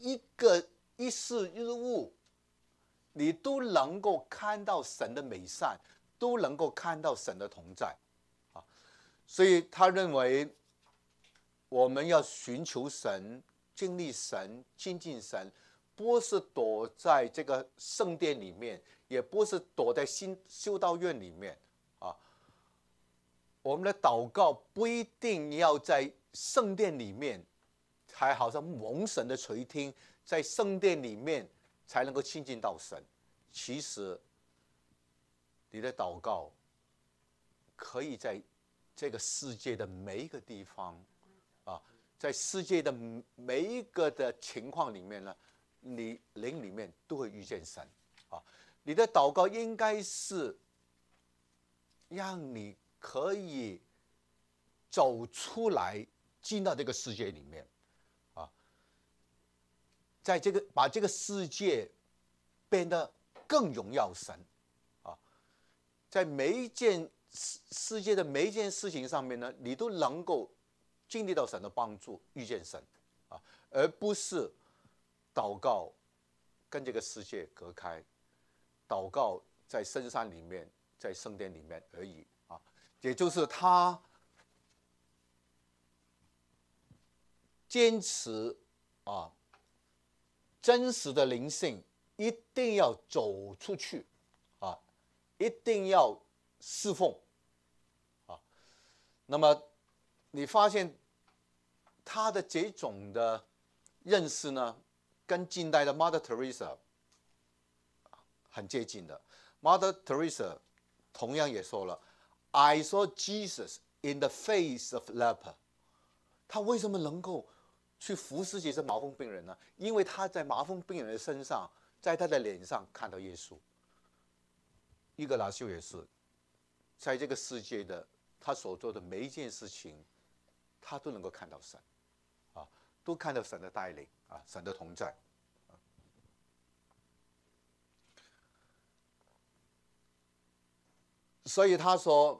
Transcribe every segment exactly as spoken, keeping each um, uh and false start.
一个一事一物，你都能够看到神的美善，都能够看到神的同在啊。所以他认为我们要寻求神、经历神、亲近神，不是躲在这个圣殿里面，也不是躲在新修道院里面啊。我们的祷告不一定要在圣殿里面，才好像蒙神的垂听，在圣殿里面才能够亲近到神。其实，你的祷告可以在这个世界的每一个地方啊，在世界的每一个的情况里面呢，你灵里面都会遇见神啊。你的祷告应该是让你可以走出来，进到这个世界里面啊，在这个把这个世界变得更荣耀神啊，在每一件世界的每一件事情上面呢，你都能够经历到神的帮助，遇见神啊，而不是祷告跟这个世界隔开，祷告在深山里面，在圣殿里面而已啊。也就是他坚持啊，真实的灵性一定要走出去啊，一定要侍奉啊。那么你发现他的这种的认识呢，跟近代的 Mother Teresa 很接近的。Mother Teresa 同样也说了 ，I saw Jesus in the face of leper。他为什么能够去服侍这些麻风病人呢？因为他在麻风病人的身上，在他的脸上看到耶稣。伊格拉修也是，在这个世界的他所做的每一件事情，他都能够看到神，啊，都看到神的带领啊，神的同在。所以他说，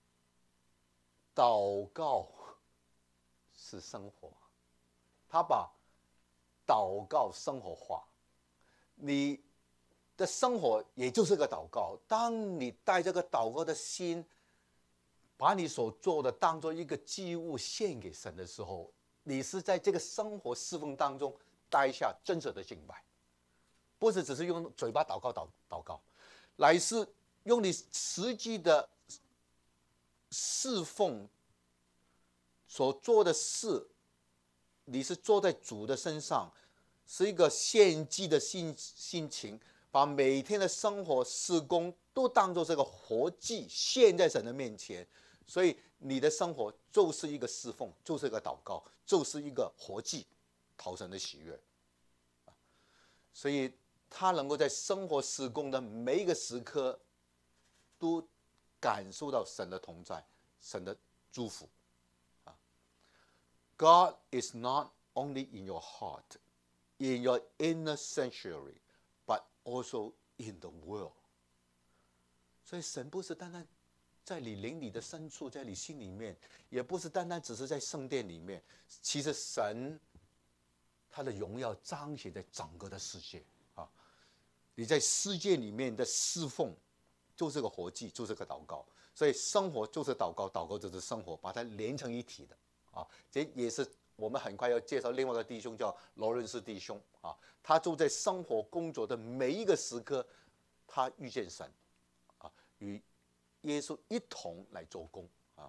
祷告是生活，他把祷告生活化，你的生活也就是个祷告。当你带这个祷告的心，把你所做的当做一个祭物献给神的时候，你是在这个生活侍奉当中带下真实的敬拜，不是只是用嘴巴祷告祷祷告，乃是用你实际的侍奉所做的事，你是坐在主的身上，是一个献祭的心心情，把每天的生活事工都当作这个活祭献在神的面前，所以你的生活就是一个侍奉，就是一个祷告，就是一个活祭，讨神的喜悦。所以他能够在生活事工的每一个时刻，都感受到神的同在，神的祝福。God is not only in your heart, in your inner sanctuary, but also in the world. 所以神不是单单在你灵里的深处，在你心里面，也不是单单只是在圣殿里面。其实神他的荣耀彰显在整个的世界啊！你在世界里面的侍奉，就是个活祭，就是个祷告。所以生活就是祷告，祷告就是生活，把它连成一体的啊！这也是我们很快要介绍另外一个弟兄，叫罗伦斯弟兄啊。他就在生活工作的每一个时刻，他遇见神啊，与耶稣一同来做工啊。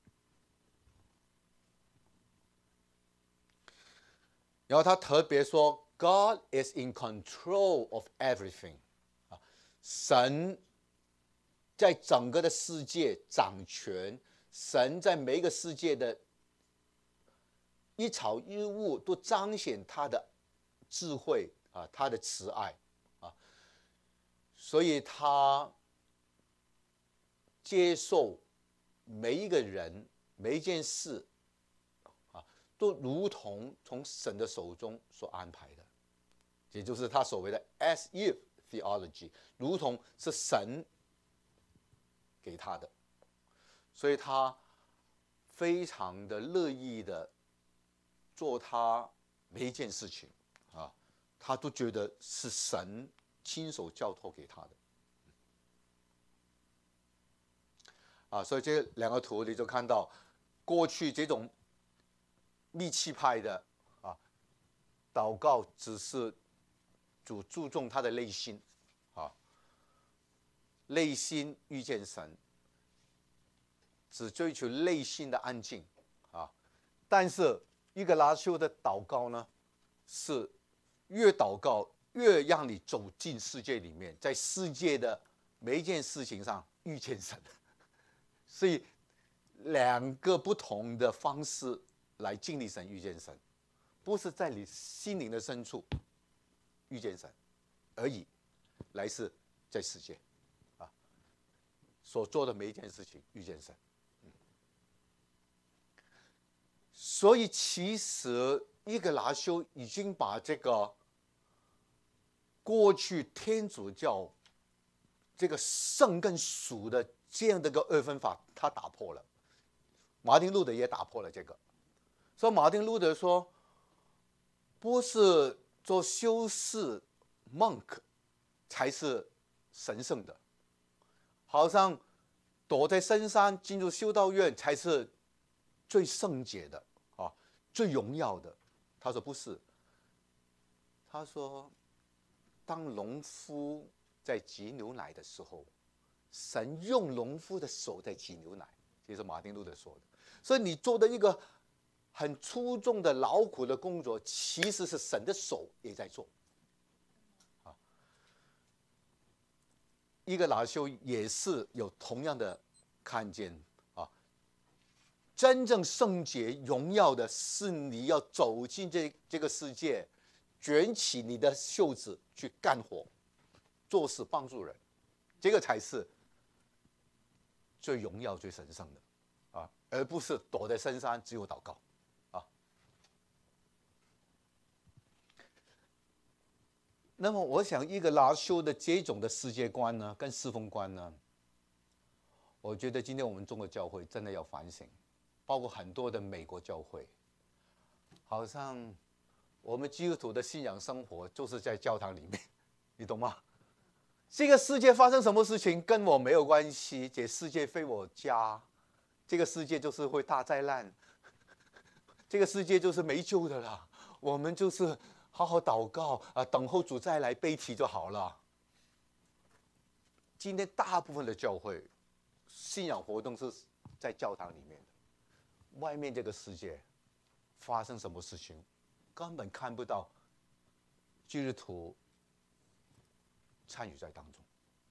然后他特别说 ，God is in control of everything 啊，神在整个的世界掌权，神在每一个世界的一草一物都彰显他的智慧啊，他的慈爱啊，所以他接受每一个人、每一件事啊，都如同从神的手中所安排的，也就是他所谓的 as if theology， 如同是神给他的，所以他非常的乐意的做他每一件事情啊。 他都觉得是神亲手交托给他的。啊，所以这两个图你就看到，过去这种密契派的啊，祷告只是主注重他的内心，啊，内心遇见神，只追求内心的安静，啊，但是一个拉修的祷告呢，是越祷告越让你走进世界里面，在世界的每一件事情上遇见神。所以两个不同的方式来经历神、遇见神，不是在你心灵的深处遇见神而已，来是在世界啊所做的每一件事情遇见神。嗯、所以其实一个拿修已经把这个过去天主教这个圣跟属的这样的一个二分法，他打破了。马丁路德也打破了这个。所以马丁路德说，不是做修士 monk 才是神圣的，好像躲在深山进入修道院才是最圣洁的啊，最荣耀的。他说不是，他说，当农夫在挤牛奶的时候，神用农夫的手在挤牛奶，这是马丁路德说的。所以你做的一个很出众的劳苦的工作，其实是神的手也在做。啊，一个拿修也是有同样的看见啊。真正圣洁荣耀的是你要走进这这个世界，卷起你的袖子去干活，做事帮助人，这个才是最荣耀、最神圣的啊，而不是躲在深山只有祷告啊。那么，我想一个拉修的这种的世界观呢，跟侍奉观呢，我觉得今天我们中国教会真的要反省，包括很多的美国教会，好像我们基督徒的信仰生活就是在教堂里面，你懂吗？这个世界发生什么事情跟我没有关系，这世界非我家，这个世界就是会大灾难，这个世界就是没救的了，我们就是好好祷告啊，等候主再来悲啼就好了。今天大部分的教会信仰活动是在教堂里面的，外面这个世界发生什么事情，根本看不到基督徒参与在当中，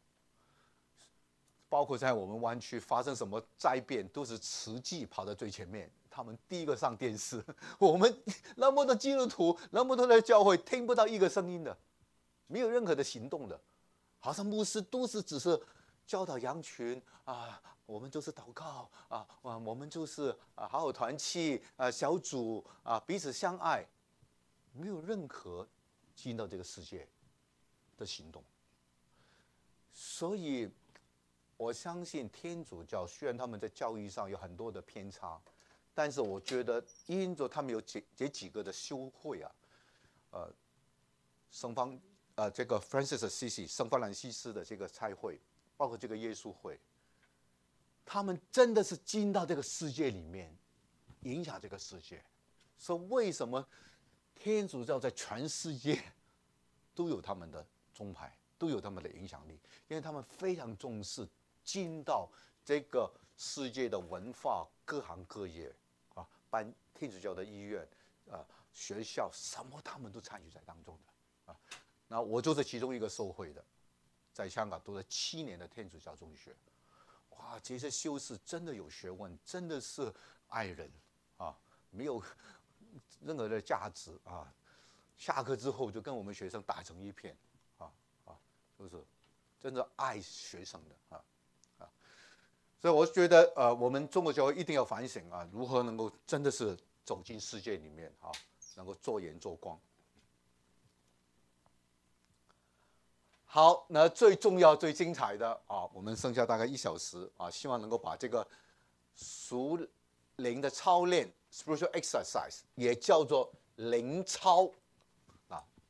包括在我们湾区发生什么灾变，都是慈济跑到最前面，他们第一个上电视。我们那么多基督徒，那么多的教会，听不到一个声音的，没有任何的行动的，好像牧师都是只是教导羊群啊，我们就是祷告啊，我们就是啊好好团契啊，小组啊，彼此相爱，没有任何进到这个世界的行动。所以，我相信天主教虽然他们在教育上有很多的偏差，但是我觉得因着他们有这这几个的修会啊，呃，圣方呃这个 Francis Assisi 圣法兰西斯的这个差会，包括这个耶稣会，他们真的是进到这个世界里面，影响这个世界。所以为什么天主教在全世界都有他们的宗派？都有他们的影响力，因为他们非常重视进到这个世界的文化各行各业啊，办天主教的医院啊、学校什么他们都参与在当中的啊。那我就是其中一个受惠的，在香港读了七年的天主教中学，哇，这些修士真的有学问，真的是爱人啊，没有任何的价值啊。下课之后就跟我们学生打成一片。就是真的爱学生的啊啊，所以我觉得呃，我们中国教会一定要反省啊，如何能够真的是走进世界里面啊，能够做盐做光。好，那最重要、最精彩的啊，我们剩下大概一小时啊，希望能够把这个属灵的操练 （spiritual exercise） 也叫做灵操啊，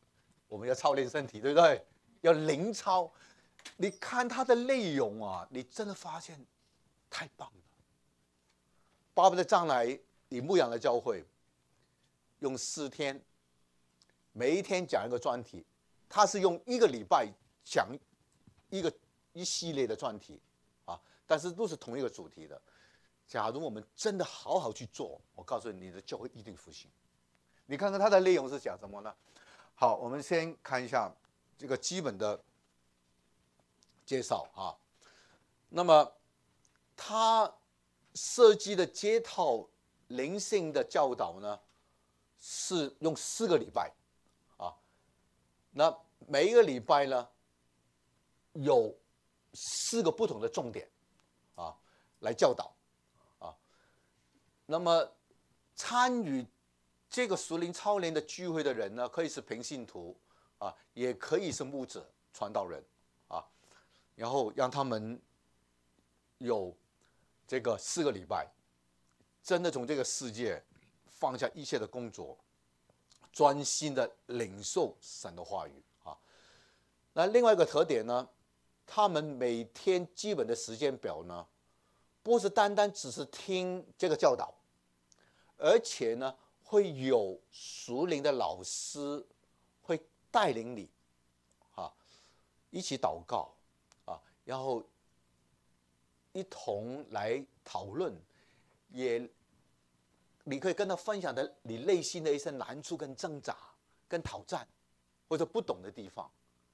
我们要操练身体，对不对？要灵操。你看它的内容啊，你真的发现太棒了。巴不得将来你牧养的教会，用四天，每一天讲一个专题，他是用一个礼拜讲一个一系列的专题啊，但是都是同一个主题的。假如我们真的好好去做，我告诉你，你的教会一定复兴。你看看它的内容是讲什么呢？好，我们先看一下这个基本的介绍啊。那么，它设计的这套灵性的教导呢，是用四个礼拜啊。那每一个礼拜呢，有四个不同的重点啊，来教导啊。那么参与这个属灵操练的聚会的人呢，可以是平信徒啊，也可以是牧者、传道人啊，然后让他们有这个四个礼拜，真的从这个世界放下一切的工作，专心的领受神的话语啊。那另外一个特点呢，他们每天基本的时间表呢，不是单单只是听这个教导，而且呢，会有属灵的老师会带领你啊，一起祷告啊，然后一同来讨论，也你可以跟他分享的你内心的一些难处、跟挣扎、跟挑战，或者不懂的地方。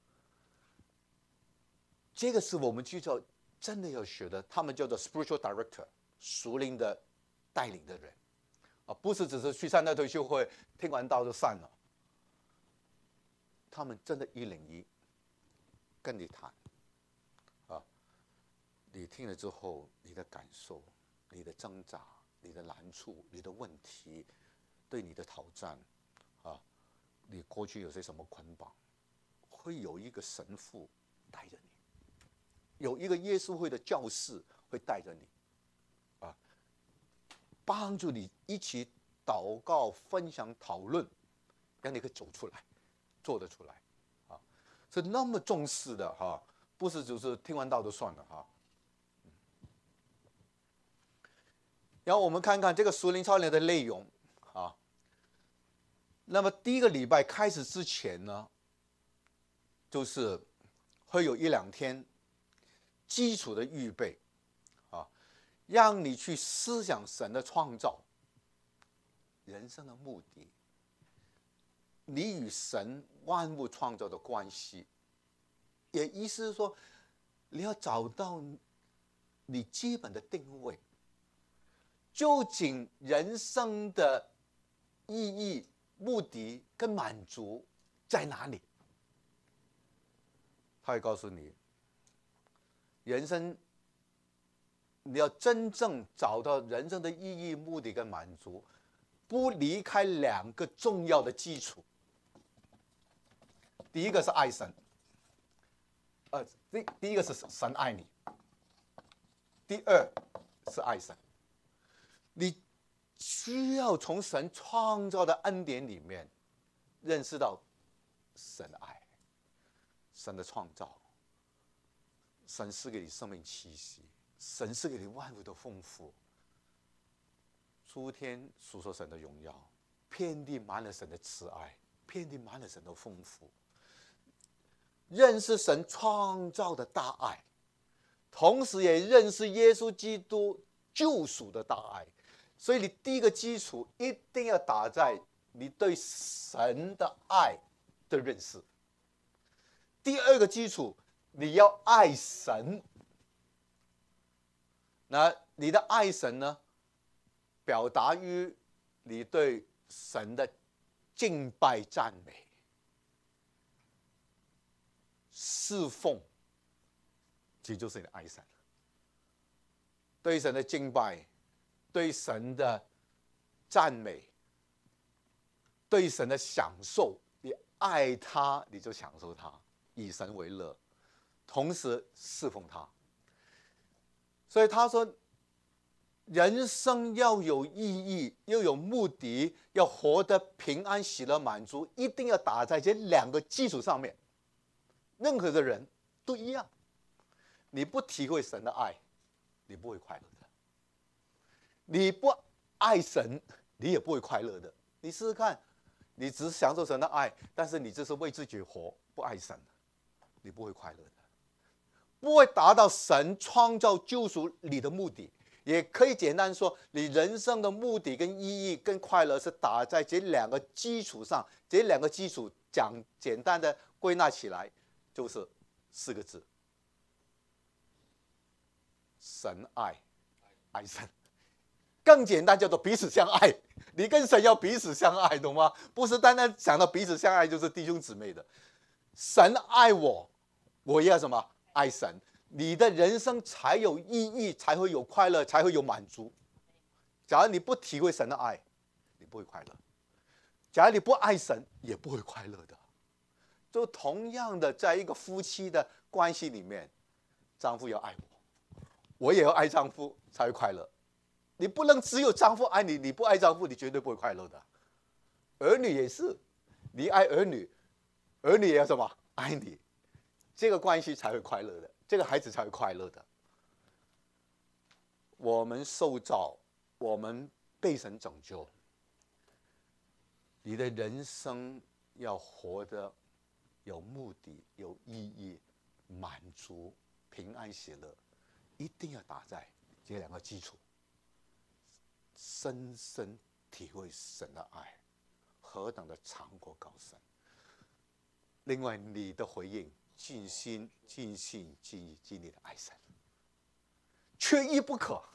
这个是我们去做真的要学的，他们叫做 spiritual director， 属灵的带领的人啊，不是只是去参加退休会，听完道就散了。他们真的一零一跟你谈啊，你听了之后，你的感受、你的挣扎、你的难处、你的问题、对你的挑战啊，你过去有些什么捆绑，会有一个神父带着你。有一个耶稣会的教士会带着你，啊，帮助你一起祷告、分享、讨论，让你可以走出来，做得出来，啊，是那么重视的哈，不是就是听完道就算了哈。然后我们看看这个属灵操练的内容啊。那么第一个礼拜开始之前呢，就是会有一两天基础的预备啊，让你去思想神的创造、人生的目的，你与神万物创造的关系。也意思是说，你要找到你基本的定位，究竟人生的意义、目的跟满足在哪里？他会告诉你，人生你要真正找到人生的意义、目的跟满足，不离开两个重要的基础。第一个是爱神，呃，第第一个是神爱你，第二是爱神。你需要从神创造的恩典里面认识到神的爱，神的创造，神是给你生命气息，神是给你万物的丰富。诸天述说神的荣耀，遍地满了神的慈爱，遍地满了神的丰富。认识神创造的大爱，同时也认识耶稣基督救赎的大爱。所以你第一个基础一定要打在你对神的爱的认识。第二个基础，你要爱神。那你的爱神呢，表达于你对神的敬拜赞美、侍奉，这就是你的爱神。对神的敬拜，对神的赞美，对神的享受，你爱他，你就享受他，以神为乐，同时侍奉他。所以他说， 人生要有意义，要有目的，要活得平安、喜乐、满足，一定要打在这两个基础上面。任何的人都一样，你不体会神的爱，你不会快乐的；你不爱神，你也不会快乐的。你试试看，你只享受神的爱，但是你只是为自己活，不爱神，你不会快乐的，不会达到神创造救赎你的目的。也可以简单说，你人生的目的跟意义跟快乐是打在这两个基础上。这两个基础讲简单的归纳起来，就是四个字：神爱，爱神。更简单叫做彼此相爱。你跟神要彼此相爱，懂吗？不是单单想到彼此相爱就是弟兄姊妹的。神爱我，我也要什么？爱神。你的人生才有意义，才会有快乐，才会有满足。假如你不体会神的爱，你不会快乐；假如你不爱神，也不会快乐的。就同样的，在一个夫妻的关系里面，丈夫要爱我，我也要爱丈夫，才会快乐。你不能只有丈夫爱你，你不爱丈夫，你绝对不会快乐的。儿女也是，你爱儿女，儿女也要什么？爱你，这个关系才会快乐的。这个孩子才会快乐的。我们受造，我们被神拯救。你的人生要活得有目的、有意义、满足、平安、喜乐，一定要打在这两个基础。深深体会神的爱，何等的长阔高深。另外，你的回应。尽心、尽性、尽意、尽力的爱神，缺一不可。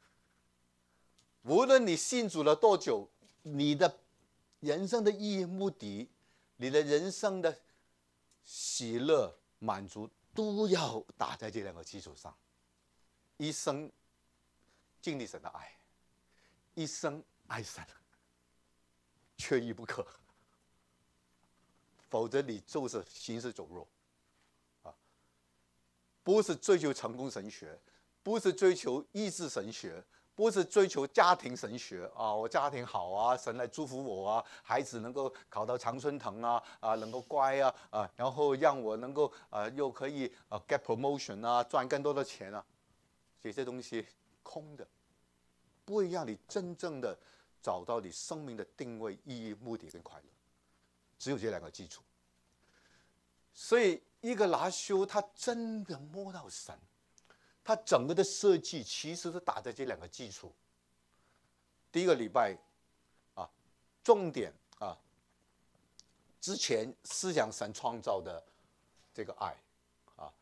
无论你信主了多久，你的人生的意义、目的，你的人生的喜乐、满足，都要打在这两个基础上。一生尽力神的爱，一生爱神，缺一不可。否则你就是行尸走肉。不是追求成功神学，不是追求医治神学，不是追求家庭神学啊！我家庭好啊，神来祝福我啊，孩子能够考到常春藤啊，啊，能够乖啊，啊，然后让我能够啊，又可以啊 get promotion 啊，赚更多的钱啊，这些东西空的，不会让你真正的找到你生命的定位、意义、目的跟快乐，只有这两个基础。所以。一个拿修，他真的摸到神，他整个的设计其实是打在这两个基础。第一个礼拜，啊，重点啊，之前思想神创造的这个爱，啊，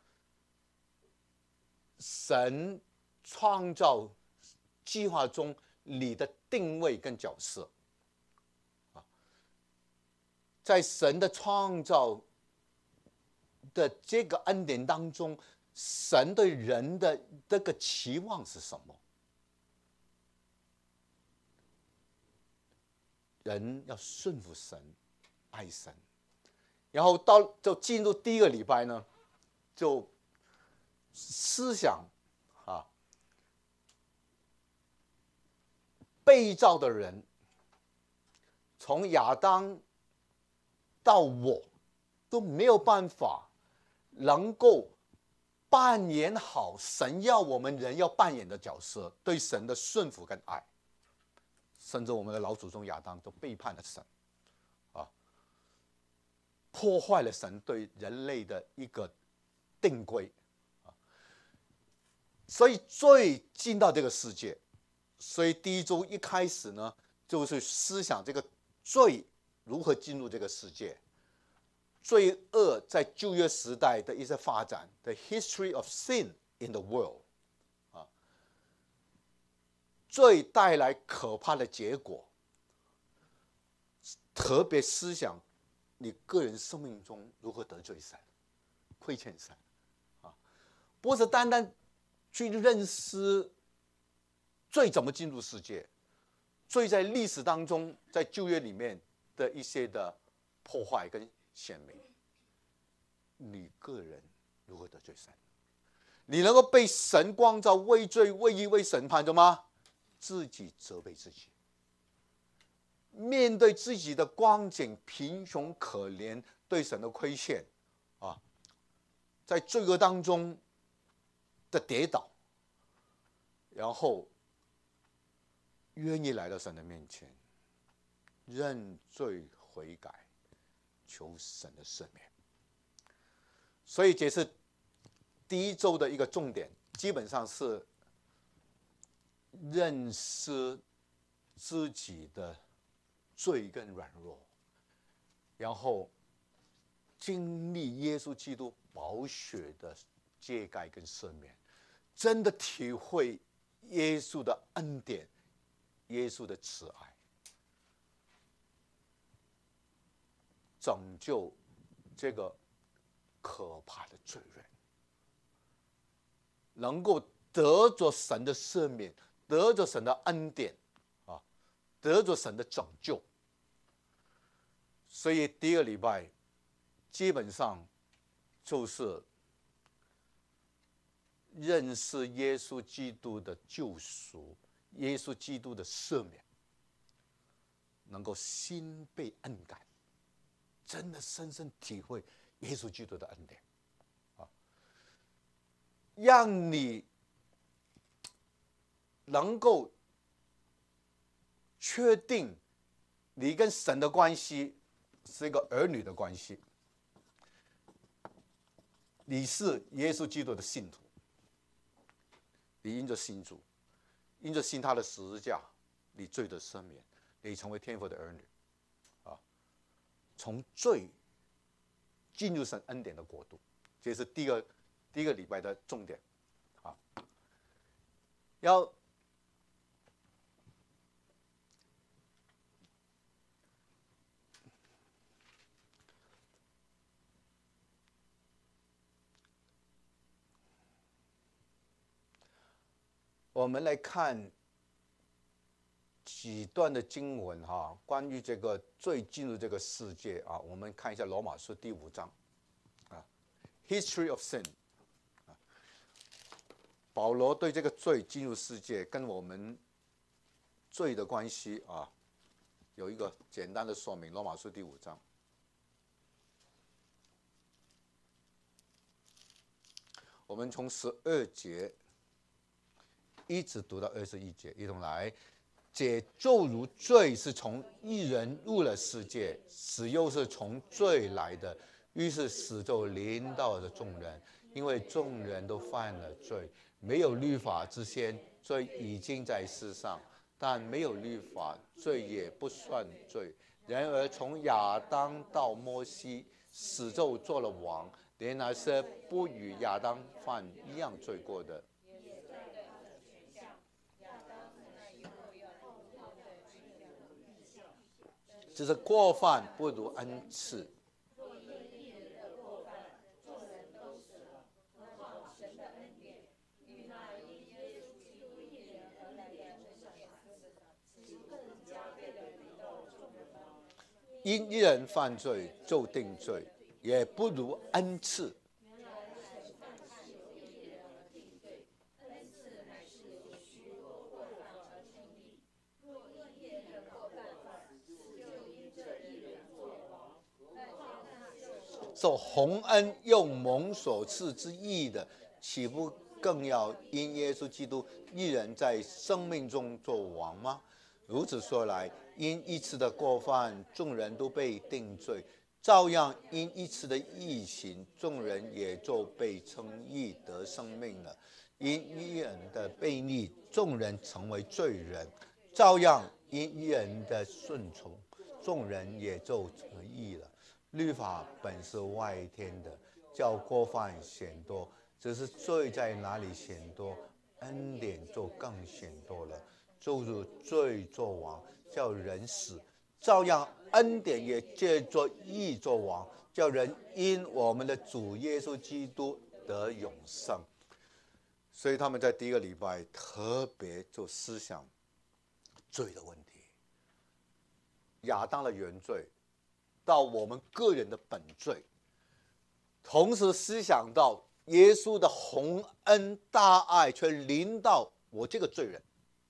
神创造计划中你的定位跟角色，啊，在神的创造。的这个恩典当中，神对人的这个期望是什么？人要顺服神，爱神。然后到就进入第一个礼拜呢，就思想啊，被造的人，从亚当到我，都没有办法。能够扮演好神要我们人要扮演的角色，对神的顺服跟爱，甚至我们的老祖宗亚当都背叛了神，啊，破坏了神对人类的一个定规，啊，所以罪进到这个世界，所以第一周一开始呢，就是思想这个罪如何进入这个世界。罪恶在旧约时代的一些发展 ，the history of sin in the world， 啊，罪带来可怕的结果，特别思想你个人生命中如何得罪神、亏欠神，啊，不是单单去认识罪怎么进入世界，罪在历史当中，在旧约里面的一些的破坏跟显明，你个人如何得罪神？你能够被神光照、为罪、为义、为审判的吗？ 自己责备自己，面对自己的光景，贫穷可怜，对神的亏欠，啊，在罪恶当中的跌倒，然后愿意来到神的面前，认罪悔改，求神的赦免。所以这是第一周的一个重点，基本上是认识自己的罪跟软弱，然后经历耶稣基督宝血的遮盖跟赦免，真的体会耶稣的恩典，耶稣的慈爱，拯救这个可怕的罪人，能够得着神的赦免，得着神的恩典，啊，得着神的拯救。所以第一个礼拜基本上就是认识耶稣基督的救赎，耶稣基督的赦免，能够心被恩感，真的深深体会耶稣基督的恩典，啊，让你能够确定你跟神的关系是一个儿女的关系，你是耶稣基督的信徒，你因着信主，因着信他的十字架，你罪的赦免，你成为天父的儿女，啊，从罪进入神恩典的国度，这是第一个第一个礼拜的重点，啊，要我们来看几段的经文哈，关于这个罪进入这个世界啊，我们看一下罗马书第五章啊 ，History of Sin 啊，保罗对这个罪进入世界跟我们罪的关系啊，有一个简单的说明。罗马书第五章，我们从十二节一直读到二十一节，一同来。解咒如罪是从一人入了世界，死又是从罪来的，于是死就临到了众人，因为众人都犯了罪。没有律法之前，罪已经在世上，但没有律法，罪也不算罪。然而从亚当到摩西，死就做了王，连那些不与亚当犯一样罪过的，只是过犯不如恩赐。因一人犯罪就定罪，也不如恩赐。受洪恩用蒙所赐之义的，岂不更要因耶稣基督一人在生命中做王吗？如此说来，因一次的过犯，众人都被定罪；照样因一次的义行，众人也就被称义得生命了。因一人的悖逆，众人成为罪人；照样因一人的顺从，众人也就成义了。律法本是外天的，叫过犯显多，只是罪在哪里显多，恩典就更显多了。就如罪作王，叫人死，照样恩典也借着义作王，叫人因我们的主耶稣基督得永生。所以他们在第一个礼拜特别就思想罪的问题，亚当的原罪到我们个人的本罪，同时思想到耶稣的宏恩大爱却临到我这个罪人，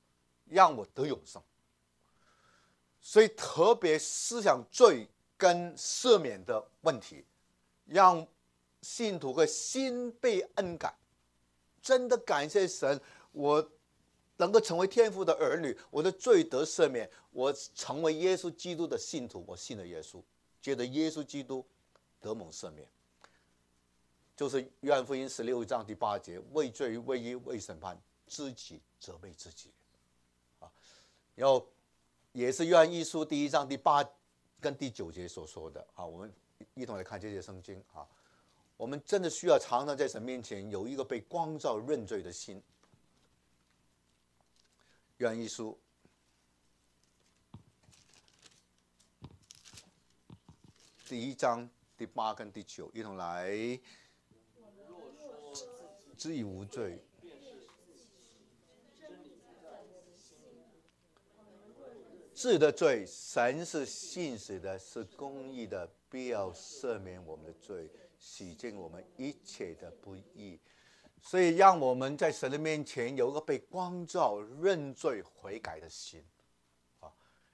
让我得永生。所以特别思想罪跟赦免的问题，让信徒和心被恩感，真的感谢神，我能够成为天父的儿女，我的罪得赦免，我成为耶稣基督的信徒，我信了耶稣，觉得耶稣基督得蒙赦免，就是约翰福音十六章第八节，为罪为义为审判，自己责备自己啊。然后也是约翰一书第一章第八跟第九节所说的啊，我们一同来看这些圣经啊。我们真的需要常常在神面前有一个被光照认罪的心。约翰一书第一章第八跟第九，一同来。自己无罪，自己的罪，神是信实的，是公义的，必要赦免我们的罪，洗净我们一切的不义。所以让我们在神的面前有一个被光照、认罪悔改的心，啊，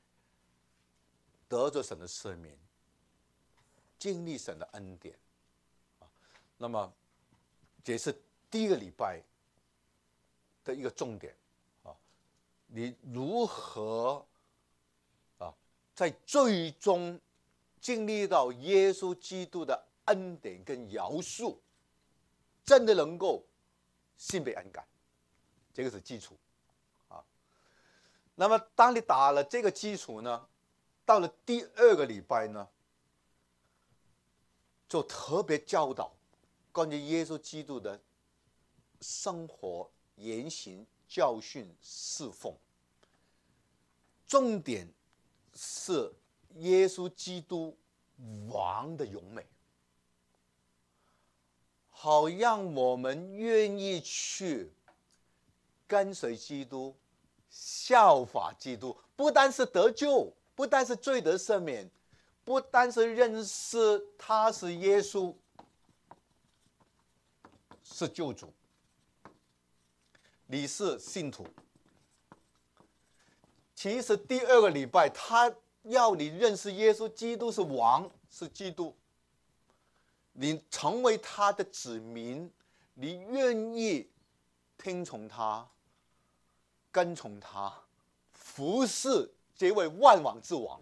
得着神的赦免，经历神的恩典，啊，那么这是第一个礼拜的一个重点啊，你如何啊在最终经历到耶稣基督的恩典跟饶恕，真的能够心被恩感，这个是基础啊。那么当你打了这个基础呢，到了第二个礼拜呢，就特别教导关于耶稣基督的生活、言行、教训、侍奉，重点是耶稣基督王的荣美，好让我们愿意去跟随基督，效法基督，不单是得救，不单是罪得赦免，不单是认识他是耶稣，是救主，你是信徒。其实第二个礼拜，他要你认识耶稣基督是王，是基督，你成为他的子民，你愿意听从他，跟从他，服侍这位万王之王，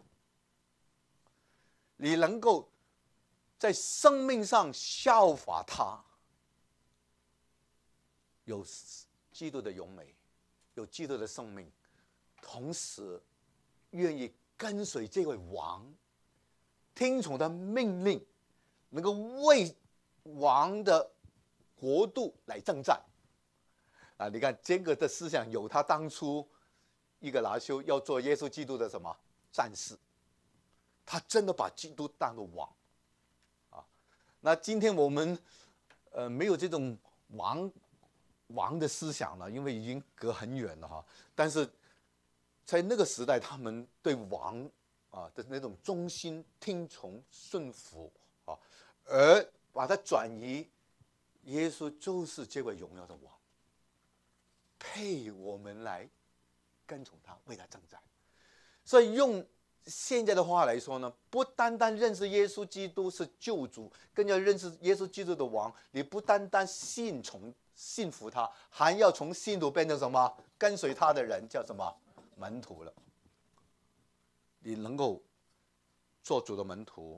你能够在生命上效法他，有基督的荣美，有基督的生命，同时愿意跟随这位王，听从他命令，能够为王的国度来征战啊！你看这个的思想有他当初一个拿修要做耶稣基督的什么战士，他真的把基督当作王啊！那今天我们呃没有这种王王的思想了，因为已经隔很远了哈。但是在那个时代，他们对王啊的那种忠心、听从、顺服啊，而把它转移，耶稣就是这位荣耀的王，配我们来跟从他，为他征战。所以用现在的话来说呢，不单单认识耶稣基督是救主，更要认识耶稣基督的王。你不单单信从、信服他，还要从信徒变成什么？跟随他的人叫什么？门徒了。你能够做主的门徒，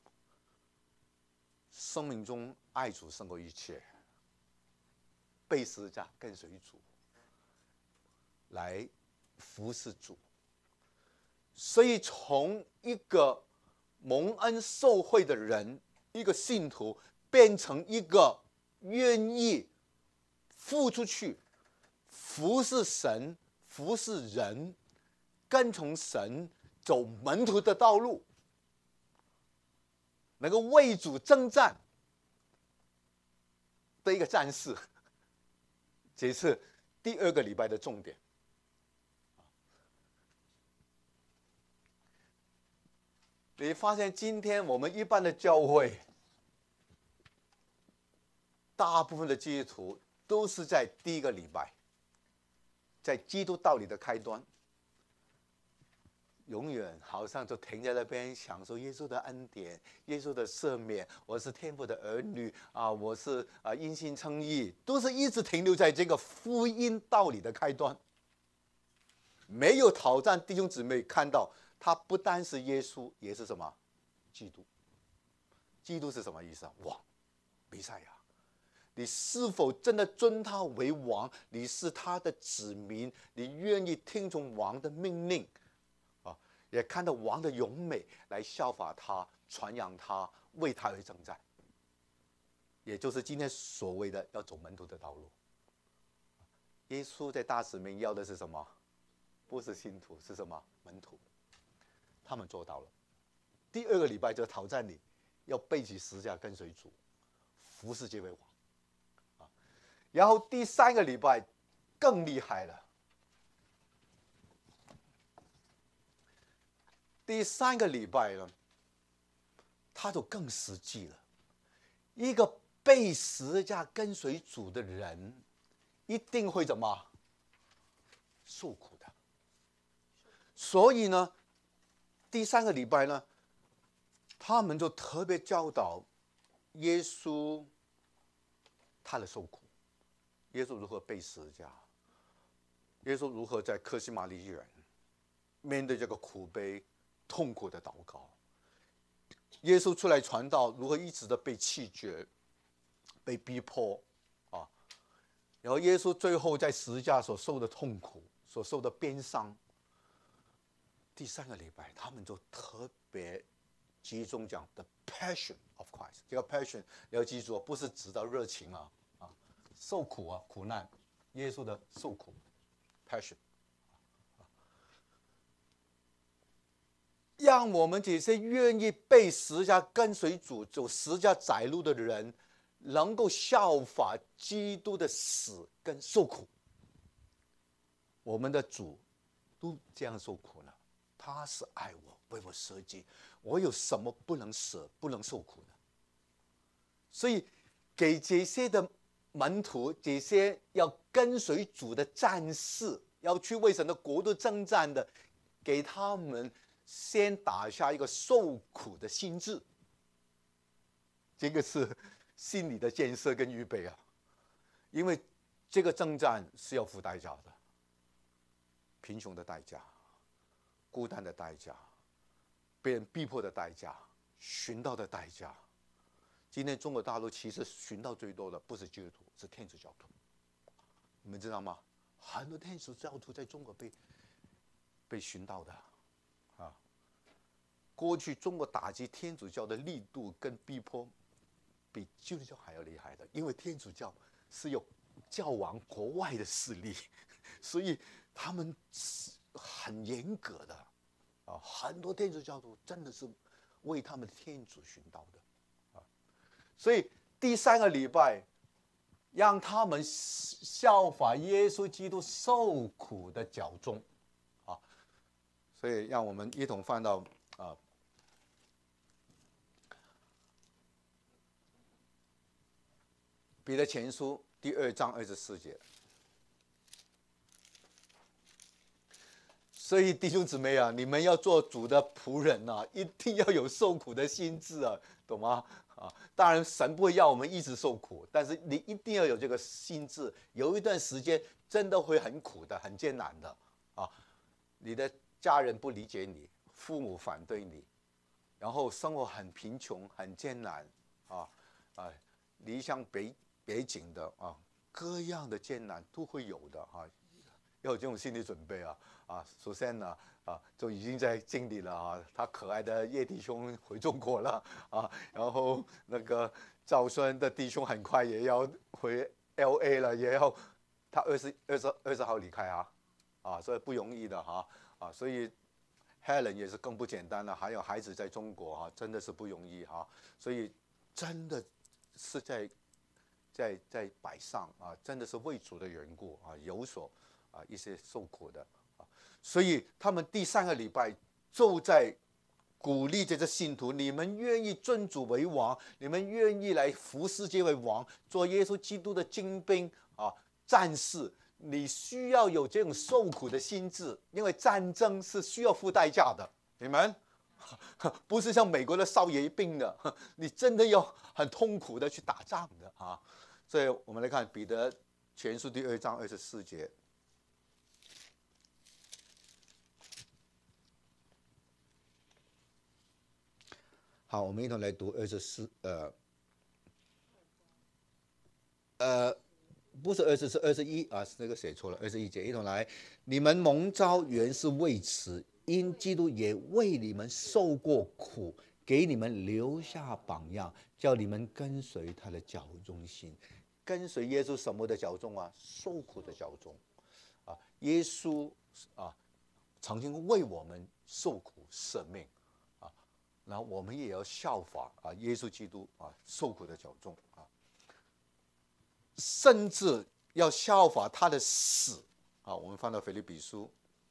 生命中爱主胜过一切，背十字架跟随主，来服侍主。所以从一个蒙恩受惠的人，一个信徒，变成一个愿意付出去服侍神、服侍人，跟从神，走门徒的道路，能够为主征战的一个战士。这是第二个礼拜的重点。你发现今天我们一般的教会，大部分的基督徒都是在第一个礼拜在基督道理的开端，永远好像就停在那边享受耶稣的恩典、耶稣的赦免，我是天父的儿女啊，我是啊因信称义，都是一直停留在这个福音道理的开端，没有挑战弟兄姊妹看到他不单是耶稣，也是什么？基督。基督是什么意思啊？王，弥赛亚。你是否真的尊他为王？你是他的子民，你愿意听从王的命令啊？也看到王的勇美，来效法他，传扬他，为他而征战。也就是今天所谓的要走门徒的道路。耶稣在大使命要的是什么？不是信徒，是什么？门徒。他们做到了。第二个礼拜就挑战你，要背起十字架跟随主，服侍这位王。啊，然后第三个礼拜更厉害了。第三个礼拜呢，他就更实际了。一个背十字架跟随主的人，一定会怎么受苦的。所以呢，第三个礼拜呢，他们就特别教导耶稣他的受苦，耶稣如何背十字架，耶稣如何在客西马尼园面对这个苦悲痛苦的祷告，耶稣出来传道如何一直的被弃绝、被逼迫啊，然后耶稣最后在十字架所受的痛苦、所受的鞭伤。第三个礼拜，他们就特别集中讲 the passion of Christ。这个 passion 你要记住，不是指到热情啊，啊，受苦啊，苦难，耶稣的受苦 passion。让我们这些愿意被十字架跟随主、走十字架窄路的人，能够效法基督的死跟受苦。我们的主都这样受苦了。他是爱我，为我舍己，我有什么不能舍、不能受苦的？所以，给这些的门徒，这些要跟随主的战士，要去为神的国度征战的，给他们先打下一个受苦的心志。这个是心理的建设跟预备啊，因为这个征战是要付代价的，贫穷的代价。孤单的代价，被人逼迫的代价，寻道的代价。今天中国大陆其实寻道最多的不是基督徒，是天主教徒。你们知道吗？很多天主教徒在中国被被寻道的啊。过去中国打击天主教的力度跟逼迫，比基督教还要厉害的，因为天主教是有教往国外的势力，所以他们很严格的啊，很多天主教徒真的是为他们的天主寻道的啊，所以第三个礼拜让他们效法耶稣基督受苦的脚踪啊，所以让我们一同翻到啊彼得前书第二章二十四节。所以弟兄姊妹啊，你们要做主的仆人啊，一定要有受苦的心志啊，懂吗？啊，当然神不会要我们一直受苦，但是你一定要有这个心志。有一段时间真的会很苦的，很艰难的啊，你的家人不理解你，父母反对你，然后生活很贫穷、很艰难啊啊，离乡背背井的啊，各样的艰难都会有的啊，要有这种心理准备啊。啊，首先呢，啊，就已经在经历了啊，他可爱的叶弟兄回中国了啊，然后那个赵孙的弟兄很快也要回 L A 了，也要他二十二十二十号离开啊，啊，所以不容易的哈啊，所以 Helen 也是更不简单了，还有孩子在中国啊，真的是不容易哈，所以真的是在在在摆上啊，真的是为主的缘故啊，有所啊一些受苦的。所以他们第三个礼拜就在鼓励这些信徒：你们愿意尊主为王，你们愿意来服侍这位王，做耶稣基督的精兵啊战士， 你需要有这种受苦的心智，因为战争是需要付代价的，你们不是像美国的少爷兵的，你真的要很痛苦的去打仗的啊。所以我们来看彼得前书第二章二十四节。好，我们一同来读二十四，呃，呃，不是二十，是二十一啊，是那个写错了，二十一节，一同来。你们蒙召原是为此，因基督也为你们受过苦，给你们留下榜样，叫你们跟随他的脚中行。跟随耶稣什么的脚中啊？受苦的脚中啊！耶稣啊，曾经为我们受苦舍命。然后我们也要效法啊，耶稣基督啊受苦的脚中啊，甚至要效法他的死啊。我们翻到腓立比书，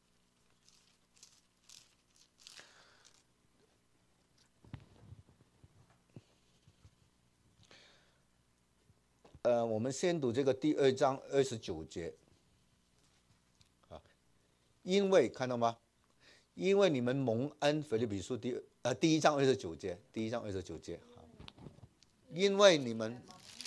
呃，我们先读这个第二章二十九节啊，因为看到吗？因为你们蒙恩，腓立比书第呃第一章二十九节，第一章二十九节，因为你们，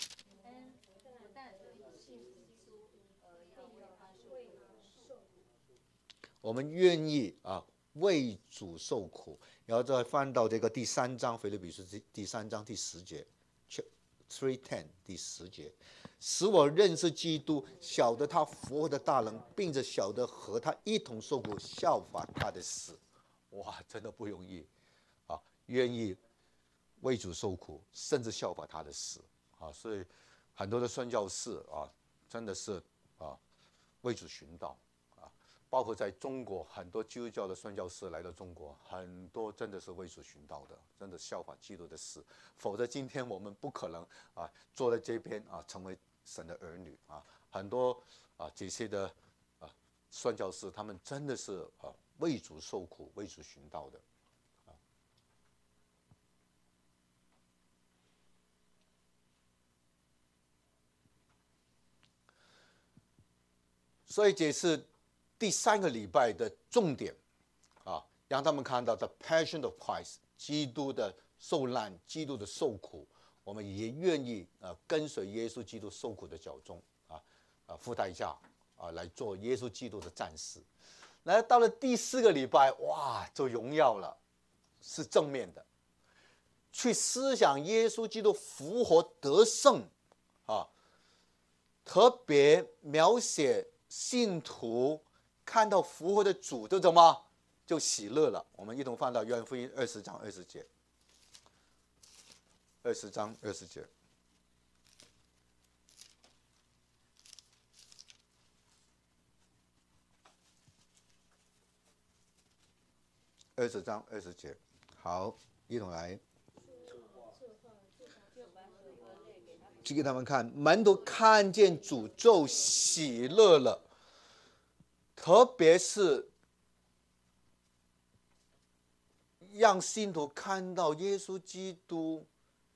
我们愿意啊为主受苦，然后再翻到这个第三章腓立比书第三章第十节 ，three ten 第十节，使我认识基督，晓得他复活的大能，并且晓得和他一同受苦，效法他的死。哇，真的不容易啊！愿意为主受苦，甚至效法他的死啊！所以很多的宣教士啊，真的是啊为主寻道啊，包括在中国很多基督教的宣教士来到中国，很多真的是为主寻道的，真的效法基督的死，否则今天我们不可能啊坐在这边啊成为神的儿女啊。很多啊这些的啊宣教士，他们真的是啊为主受苦、为主寻道的啊。所以这是第三个礼拜的重点啊，让他们看到 The Passion of Christ， 基督的受难、基督的受苦，我们也愿意啊跟随耶稣基督受苦的脚中啊啊付代价啊来做耶稣基督的战士。来到了第四个礼拜，哇，就荣耀了，是正面的，去思想耶稣基督复活得胜啊，特别描写信徒看到复活的主就怎么就喜乐了。我们一同翻到约翰福音二十章二十节，二十章二十节。二十章二十节，好，一同来，去给他们看。门徒看见主就喜乐了，特别是让信徒看到耶稣基督，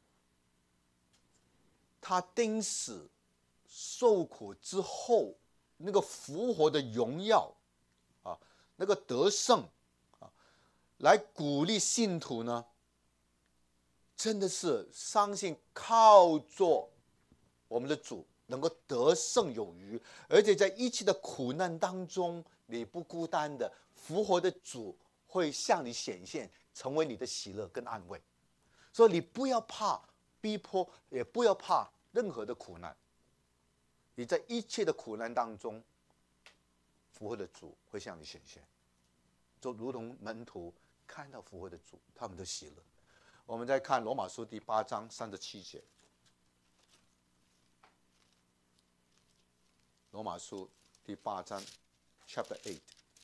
他钉死、受苦之后，那个复活的荣耀啊，那个得胜。来鼓励信徒呢，真的是相信靠着我们的主能够得胜有余，而且在一切的苦难当中，你不孤单的，复活的主会向你显现，成为你的喜乐跟安慰。所以你不要怕逼迫，也不要怕任何的苦难。你在一切的苦难当中，复活的主会向你显现，就如同门徒看到复活的主，他们都喜乐。我们再看罗马书第八章三十七节，罗马书第八章 ，Chapter eight。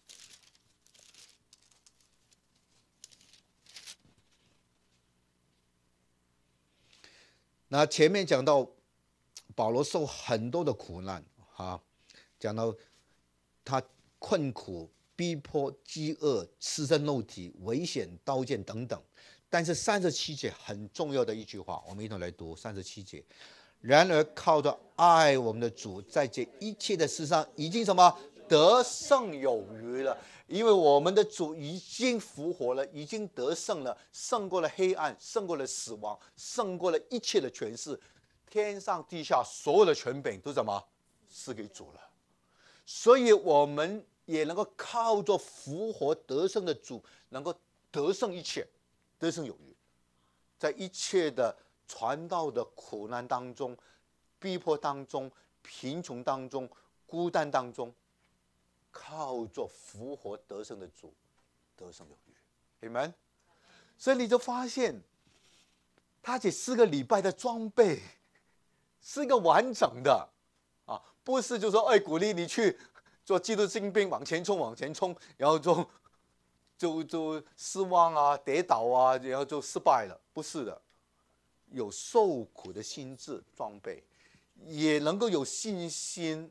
那前面讲到保罗受很多的苦难啊，讲到他困苦、逼迫、饥饿、赤身肉体、危险、刀剑等等。但是三十七节很重要的一句话，我们一同来读三十七节： 然而靠着爱我们的主，在这一切的事上已经什么得胜有余了。因为我们的主已经复活了，已经得胜了，胜过了黑暗，胜过了死亡，胜过了一切的权势，天上地下所有的权柄都怎么赐给主了。所以我们也能够靠着复活得胜的主，能够得胜一切，得胜有余。在一切的传道的苦难当中、逼迫当中、贫穷当中、孤单当中，靠着复活得胜的主，得胜有余。Amen。所以你就发现，他这四个礼拜的装备是一个完整的啊，不是就说哎鼓励你去做基督精兵，往前冲，往前冲，然后就就就失望啊、跌倒啊，然后就失败了。不是的，有受苦的心智装备，也能够有信心。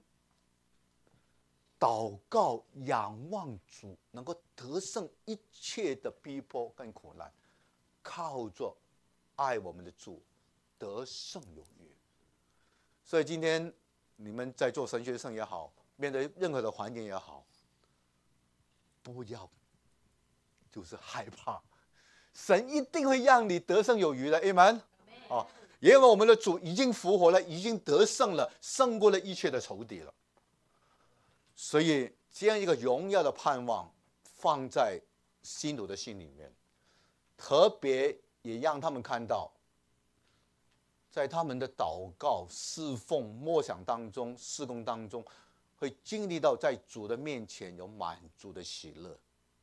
祷告、仰望主，能够得胜一切的逼迫跟苦难，靠着爱我们的主，得胜有余。所以今天你们在做神学生也好，面对任何的环境也好，不要就是害怕，神一定会让你得胜有余的。Amen。啊，因为我们的主已经复活了，已经得胜了，胜过了一切的仇敌了。所以这样一个荣耀的盼望放在信徒的心里面，特别也让他们看到，在他们的祷告、侍奉、默想当中、事工当中，会经历到在主的面前有满足的喜乐。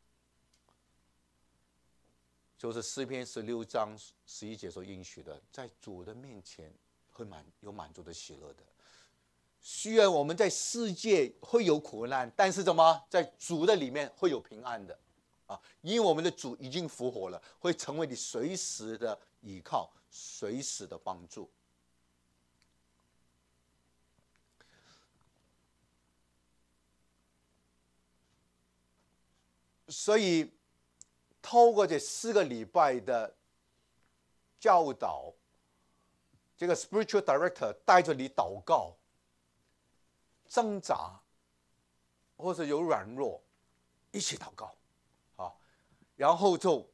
就是诗篇十六章十一节所应许的，在主的面前会满有满足的喜乐的。虽然我们在世界会有苦难，但是怎么在主的里面会有平安的啊？因为我们的主已经复活了，会成为你随时的依靠，随时的帮助。所以透过这四个礼拜的教导，这个 spiritual director 带着你祷告、挣扎，或者有软弱，一起祷告，啊，然后就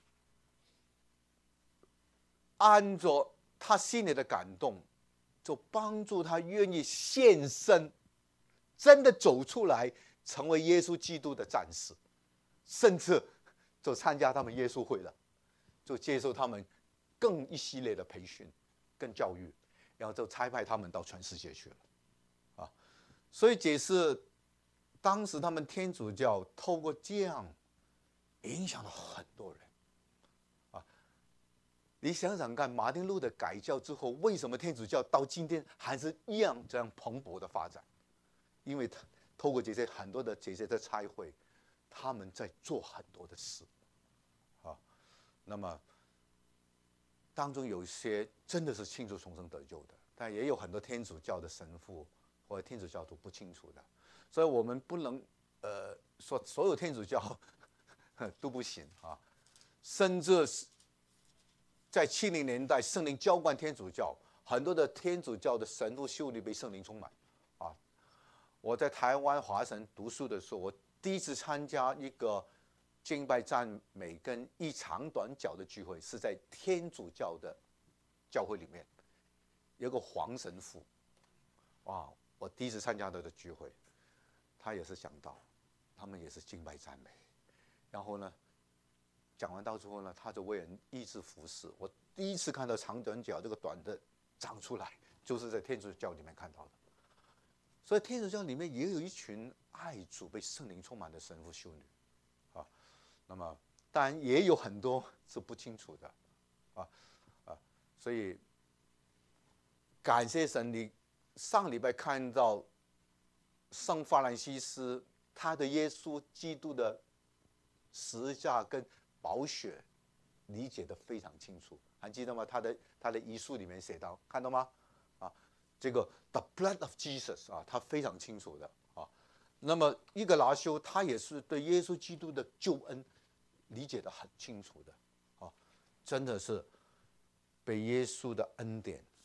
按着他心里的感动，就帮助他愿意献身，真的走出来，成为耶稣基督的战士，甚至就参加他们耶稣会了，就接受他们更一系列的培训、跟教育，然后就差派他们到全世界去了。所以这是当时他们天主教透过这样影响了很多人啊！你想想看，马丁路德改教之后，为什么天主教到今天还是一样这样蓬勃的发展？因为他透过这些很多的这些的差会，他们在做很多的事啊。那么当中有一些真的是庆祝重生得救的，但也有很多天主教的神父或者天主教徒不清楚的，所以我们不能呃说所有天主教都不行啊。甚至在七零年代，圣灵浇灌天主教，很多的天主教的神父修女被圣灵充满啊。我在台湾华神读书的时候，我第一次参加一个敬拜赞美跟一长短脚的聚会，是在天主教的教会里面，有个黄神父，哇！我第一次参加他的聚会，他也是讲道，他们也是敬拜赞美，然后呢，讲完道之后呢，他就为人医治服侍。我第一次看到长短脚这个短的长出来，就是在天主教里面看到的。所以天主教里面也有一群爱主、被圣灵充满的神父修女，啊，那么当然也有很多是不清楚的，啊啊，所以感谢神，你上礼拜看到圣法兰西斯他的耶稣基督的十字架跟宝血理解的非常清楚，还记得吗？他的他的遗书里面写到，看到吗？啊，这个 The blood of Jesus 啊，他非常清楚的啊。那么一个拿修，他也是对耶稣基督的救恩理解的很清楚的啊，真的是被耶稣的恩典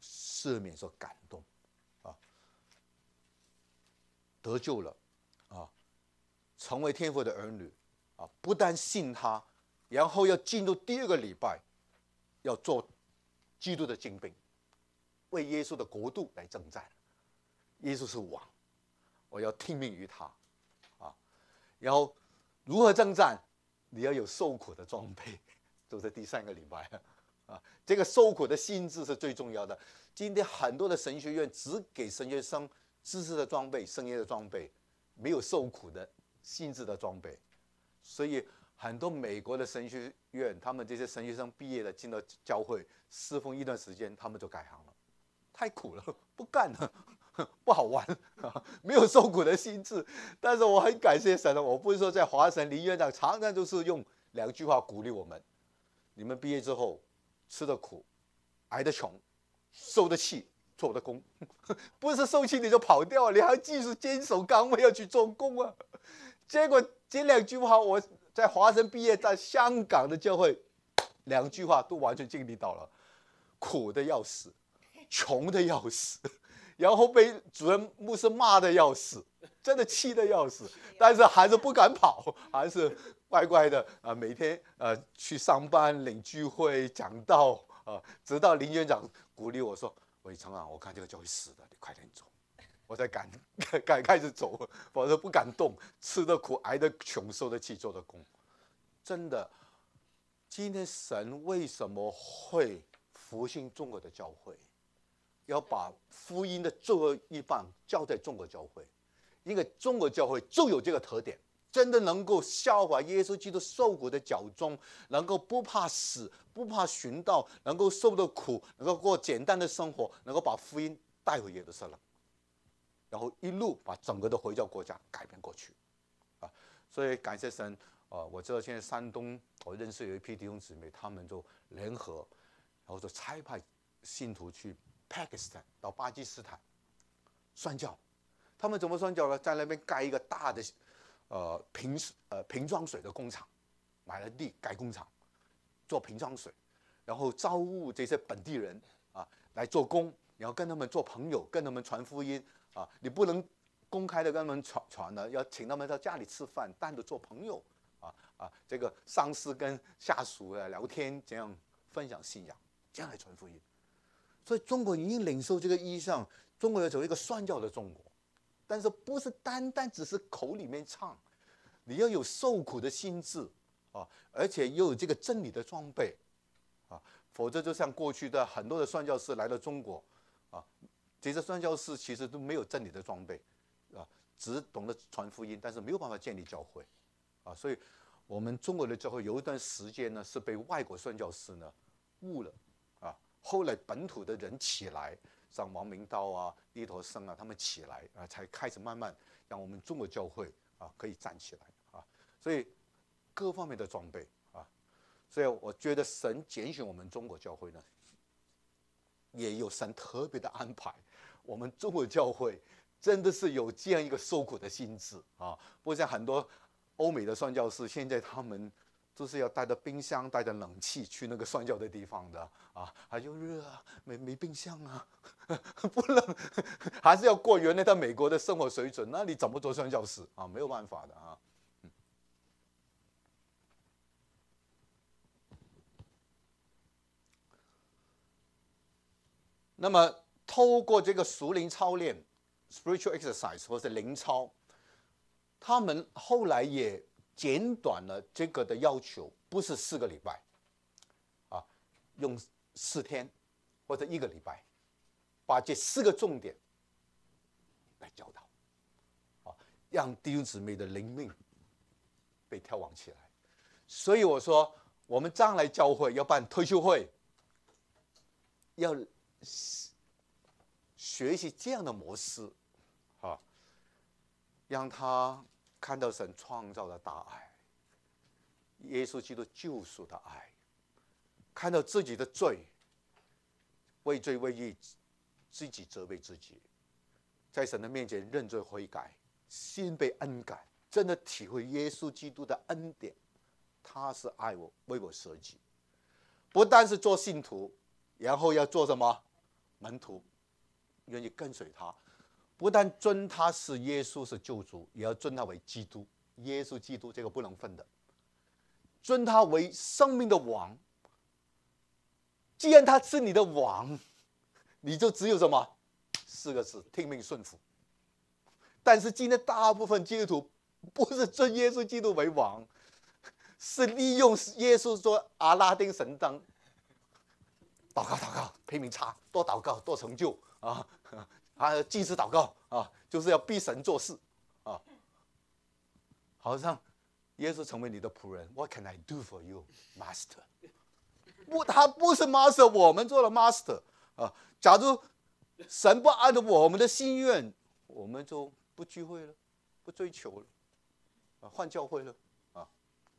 赦免所感动，啊，得救了，啊，成为天父的儿女，啊，不但信他，然后要进入第二个礼拜，要做基督的精兵，为耶稣的国度来征战。耶稣是王，我要听命于他，啊，然后如何征战？你要有受苦的装备，就是第三个礼拜。啊，这个受苦的心智是最重要的。今天很多的神学院只给神学生知识的装备、圣业的装备，没有受苦的心智的装备。所以很多美国的神学院，他们这些神学生毕业了，进到教会侍奉一段时间，他们就改行了，太苦了，不干了，不好玩，没有受苦的心智。但是我很感谢神，我不是说在华神林院长常常就是用两句话鼓励我们：你们毕业之后。吃的苦，挨的穷，受的气，做的工，不是受气你就跑掉，你还要继续坚守岗位要去做工啊。结果这两句话，我在华神毕业，在香港的教会，两句话都完全经历到了，苦的要死，穷的要死，然后被主任牧师骂的要死，真的气的要死，但是还是不敢跑，还是。乖乖的啊、呃，每天呃去上班、领聚会、讲道啊、呃，直到林院长鼓励我说：“伟成啊，我看这个教会死的，你快点走。”我才敢敢开始走，否则不敢动。吃的苦、挨的穷、受的气、做的工，真的。今天神为什么会复兴中国的教会？要把福音的最后一棒交在中国教会，因为中国教会就有这个特点。真的能够效法耶稣基督受苦的脚踪，能够不怕死，不怕寻道，能够受的苦，能够过简单的生活，能够把福音带回耶路撒冷，然后一路把整个的回教国家改变过去，啊，所以感谢神啊！我知道现在山东，我认识有一批弟兄姊妹，他们就联合，然后就差派信徒去巴基斯坦到巴基斯坦宣教。他们怎么宣教呢？在那边盖一个大的。呃瓶呃瓶装水的工厂，买了地盖工厂，做瓶装水，然后招募这些本地人啊来做工，然后跟他们做朋友，跟他们传福音啊。你不能公开的跟他们传传的，要请他们到家里吃饭，单独做朋友啊啊。这个上司跟下属啊聊天，这样分享信仰，这样来传福音。所以中国已经领受这个意向，中国要走一个宣教的中国。但是不是单单只是口里面唱，你要有受苦的心智啊，而且又有这个真理的装备啊，否则就像过去的很多的宣教士来到中国啊，这些宣教士其实都没有真理的装备啊，只懂得传福音，但是没有办法建立教会啊，所以我们中国的教会有一段时间呢是被外国宣教士呢误了啊，后来本土的人起来。像王明道啊、利陀生啊，他们起来啊，才开始慢慢让我们中国教会啊可以站起来啊。所以各方面的装备啊，所以我觉得神拣选我们中国教会呢，也有神特别的安排。我们中国教会真的是有这样一个受苦的心智啊，不像很多欧美的宣教士，现在他们。都是要带着冰箱、带着冷气去那个宣教的地方的啊，还又热啊，没没冰箱啊，不冷，还是要过原来在美国的生活水准，那你怎么做宣教士啊？没有办法的啊。嗯、那么透过这个属灵操练 （spiritual exercise） 或者灵操，他们后来也。减短了这个的要求，不是四个礼拜，啊，用四天或者一个礼拜，把这四个重点来教导，啊，让弟兄姊妹的灵命被挑旺起来。所以我说，我们将来教会要办退休会，要学习这样的模式，啊，让他。看到神创造的大爱，耶稣基督救赎的爱，看到自己的罪，为罪为义，自己责备自己，在神的面前认罪悔改，心被恩感，真的体会耶稣基督的恩典，他是爱我，为我舍己。不但是做信徒，然后要做什么？ 门徒愿意跟随他，不但尊他是耶稣是救主，也要尊他为基督。耶稣基督这个不能分的，尊他为生命的王。既然他是你的王，你就只有什么四个字：听命顺服。但是今天大部分基督徒不是尊耶稣基督为王，是利用耶稣做阿拉丁神灯，祷告祷告，拼命插，多祷告多成就啊！还有祭司祷告啊，就是要逼神做事啊。好像耶稣成为你的仆人 ，What can I do for you, Master？ 不，他不是 Master， 我们做了 Master 啊。假如神不按照我们的心愿，我们就不聚会了，不追求了，啊，换教会了啊。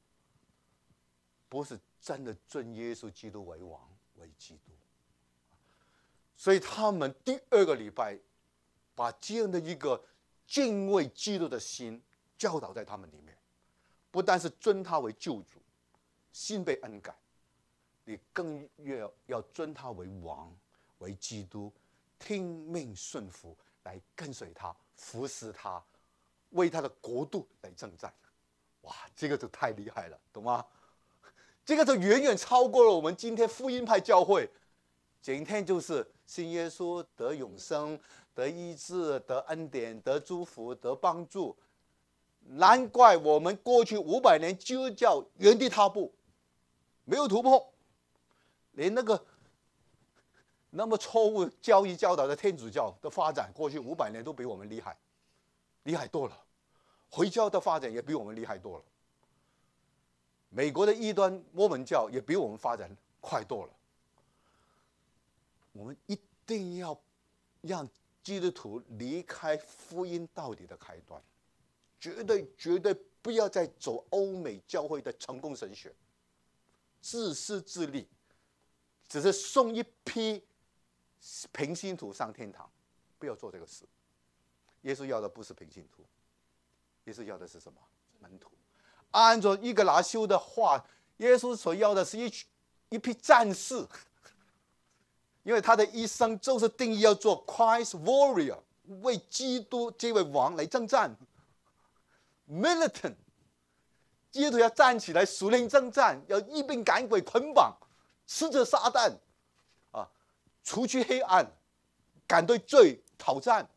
不是真的尊耶稣基督为王为基督。所以他们第二个礼拜把这样的一个敬畏基督的心教导在他们里面，不但是尊他为救主，心被恩感，你更要要尊他为王为基督，听命顺服，来跟随他，服侍他，为他的国度来征战。哇，这个就太厉害了，懂吗？这个就远远超过了我们今天福音派教会，今天就是信耶稣得永生、得医治、得恩典、得祝福、得帮助。难怪我们过去五百年基督教原地踏步，没有突破，连那个那么错误教义教导的天主教的发展，过去五百年都比我们厉害，厉害多了。回教的发展也比我们厉害多了。美国的异端摩门教也比我们发展快多了。我们一定要让基督徒离开福音到底的开端，绝对绝对不要再走欧美教会的成功神学，自私自利，只是送一批平信徒上天堂，不要做这个事。耶稣要的不是平信徒，耶稣要的是什么？门徒。按照伊格拉修的话，耶稣所要的是一一批战士，因为他的一生就是定义要做 Christ warrior， 为基督这位王来征战。militant， 基督徒要站起来属灵征战，要一并赶鬼捆绑，斥责撒旦，啊，除去黑暗，敢对罪讨战。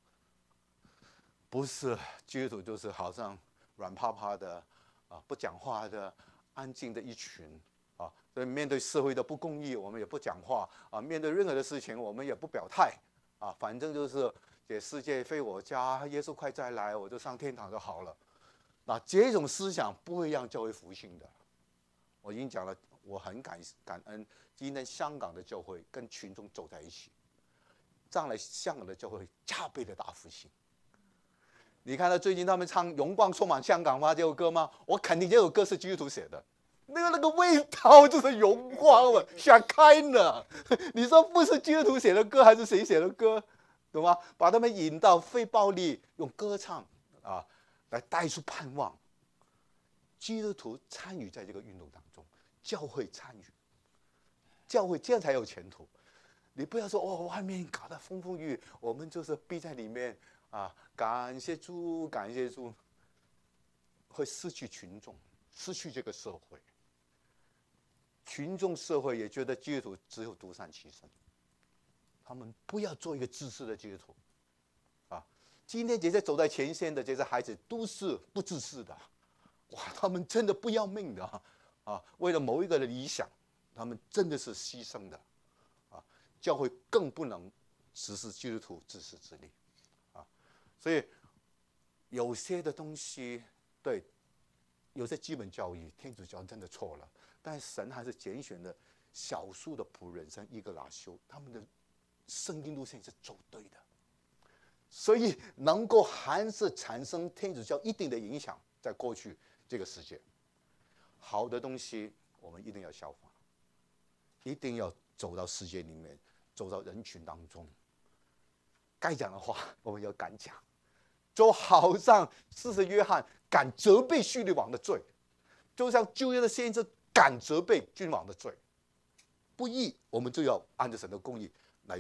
不是基督徒就是好像软趴趴的啊，不讲话的安静的一群啊。所以面对社会的不公义，我们也不讲话啊；面对任何的事情，我们也不表态啊。反正就是这世界非我家，耶稣快再来，我就上天堂就好了。那这种思想不会让教会复兴的。我已经讲了，我很感感恩今天香港的教会跟群众走在一起，将来香港的教会加倍的大复兴。你看到最近他们唱《荣光充满香港》吗？这首歌吗？我肯定这首歌是基督徒写的，那个那个味道就是荣光了，想开了。你说不是基督徒写的歌，还是谁写的歌？懂吗？把他们引到非暴力，用歌唱啊来带出盼望。基督徒参与在这个运动当中，教会参与，教会这样才有前途。你不要说哦，外面搞得风风雨雨，我们就是逼在里面。啊，感谢主，感谢主，会失去群众，失去这个社会。群众社会也觉得基督徒只有独善其身，他们不要做一个自私的基督徒。啊，今天这些走在前线的这些孩子都是不自私的，哇，他们真的不要命的啊！啊，为了某一个的理想，他们真的是牺牲的。啊，教会更不能只是基督徒自私自利。所以有些的东西，对，有些基本教义，天主教真的错了，但神还是拣选了少数的仆人，像伊格拉修，他们的圣经路线是走对的，所以能够还是产生天主教一定的影响，在过去这个世界，好的东西我们一定要效法，一定要走到世界里面，走到人群当中，该讲的话我们要敢讲。就好像施洗约翰敢责备叙利王的罪，就像旧约的先知敢责备君王的罪，不义我们就要按照神的公义来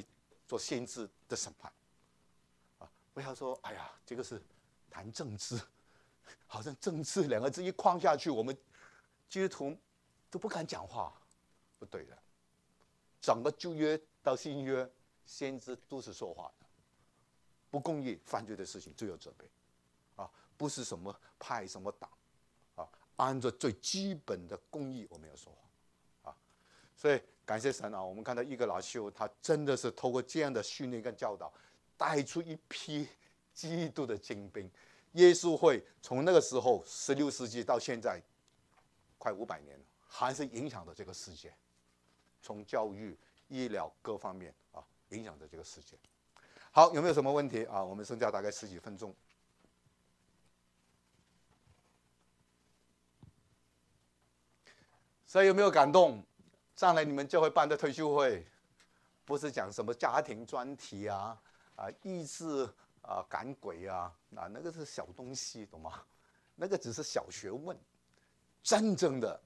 做先知的审判。啊，不要说哎呀，这个是谈政治，好像政治两个字一框下去，我们基督徒都不敢讲话，不对的。整个旧约到新约，先知都是说话的。不公义、犯罪的事情就要责备，啊，不是什么派什么党，啊，按照最基本的公义，我们要说话，啊，所以感谢神啊，我们看到伊格拉修他真的是透过这样的训练跟教导，带出一批基督的精兵。耶稣会从那个时候十六世纪到现在，快五百年了，还是影响着这个世界，从教育、医疗各方面啊，影响着这个世界。好，有没有什么问题啊？我们剩下大概十几分钟。所以有没有感动？上来你们教会办的退休会，不是讲什么家庭专题啊，啊，医治啊，赶鬼啊，啊，那个是小东西，懂吗？那个只是小学问。真正的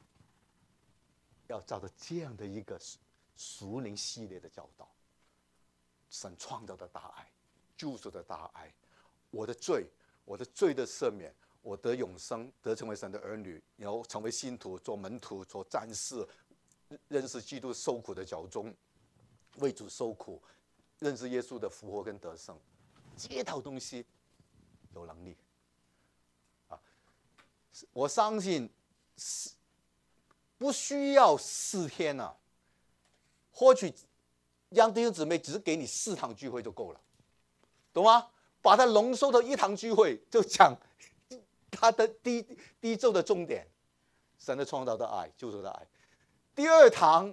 要照着这样的一个属灵系列的教导。神创造的大爱，救赎的大爱，我的罪，我的罪的赦免，我得永生，得成为神的儿女，然后成为信徒，做门徒，做战士，认识基督受苦的脚踪，为主受苦，认识耶稣的复活跟得胜，这套东西有能力啊！我相信不需要四天啊，或许。让弟兄姊妹只是给你四堂聚会就够了，懂吗？把它浓缩到一堂聚会，就讲他的第第一周的重点，神的创造的爱，救赎的爱。第二堂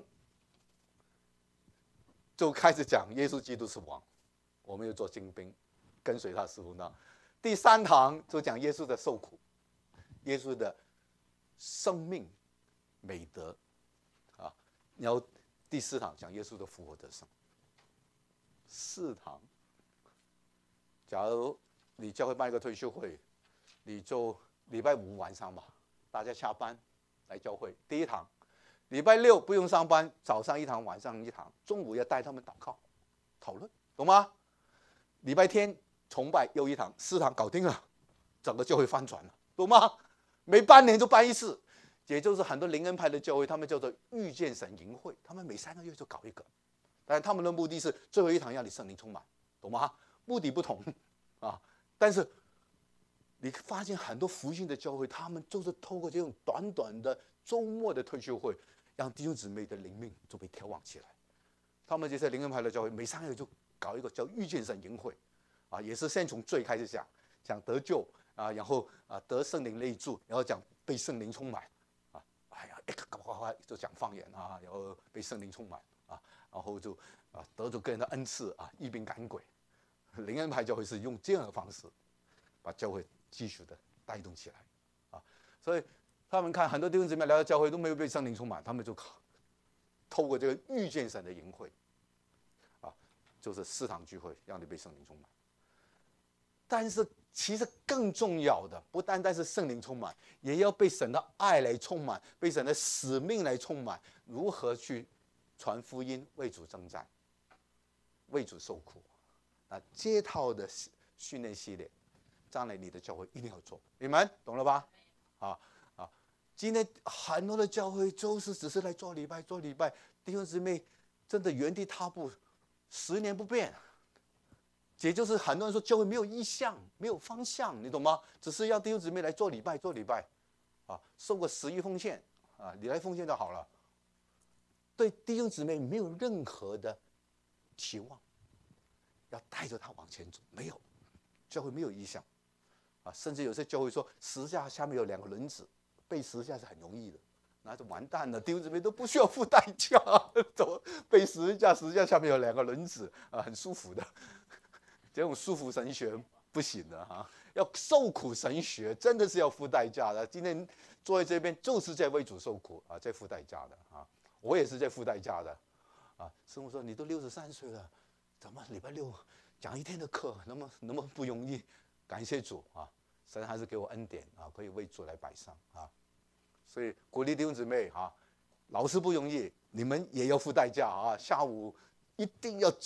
就开始讲耶稣基督是王，我们要做精兵，跟随他师傅那。第三堂就讲耶稣的受苦，耶稣的生命美德啊，然后。第四堂讲耶稣的复活得胜。四堂，假如你教会办一个退休会，你就礼拜五晚上吧，大家下班来教会。第一堂，礼拜六不用上班，早上一堂，晚上一堂，中午要带他们祷告、讨论，懂吗？礼拜天崇拜又一堂，四堂搞定了，整个教会翻转了，懂吗？每半年就办一次。也就是很多灵恩派的教会，他们叫做遇见神营会，他们每三个月就搞一个，但他们的目的是最后一堂让你圣灵充满，懂吗？目的不同啊，但是你发现很多福音的教会，他们就是透过这种短短的周末的退休会，让弟兄姊妹的灵命就被调旺起来。他们这些灵恩派的教会，每三个月就搞一个叫遇见神营会，啊，也是先从罪开始讲，讲得救啊，然后啊得圣灵内住，然后讲被圣灵充满。哎呀，一个呱呱呱就讲方言啊，然后被圣灵充满啊，然后就啊得着个人的恩赐啊，医病赶鬼。灵恩派教会是用这样的方式，把教会继续的带动起来啊。所以他们看很多弟兄姊妹来到教会都没有被圣灵充满，他们就靠透过这个遇见神的营会啊，就是四堂聚会让你被圣灵充满。但是其实更重要的，不单单是圣灵充满，也要被神的爱来充满，被神的使命来充满。如何去传福音，为主征战，为主受苦啊！这套的训练系列，将来你的教会一定要做，你们懂了吧？啊啊！今天很多的教会就是只是来做礼拜，做礼拜，弟兄姊妹真的原地踏步，十年不变。也就是很多人说教会没有意向，没有方向，你懂吗？只是要弟兄姊妹来做礼拜，做礼拜，啊，收个十一奉献，啊，你来奉献就好了。对弟兄姊妹没有任何的期望，要带着他往前走，没有，教会没有意向，啊，甚至有些教会说十字架下面有两个轮子，背十字架是很容易的，那就完蛋了，弟兄姊妹都不需要付代价，走背十字架，十字架下面有两个轮子，啊，很舒服的。这种束缚神学不行的哈，要受苦神学真的是要付代价的。今天坐在这边就是在为主受苦啊，在付代价的啊，我也是在付代价的啊。师父说你都六十三岁了，怎么礼拜六讲一天的课，那么那么不容易？感谢主啊，神还是给我恩典啊，可以为主来摆上啊。所以鼓励弟兄姊妹啊，老师不容易，你们也要付代价啊。下午一定要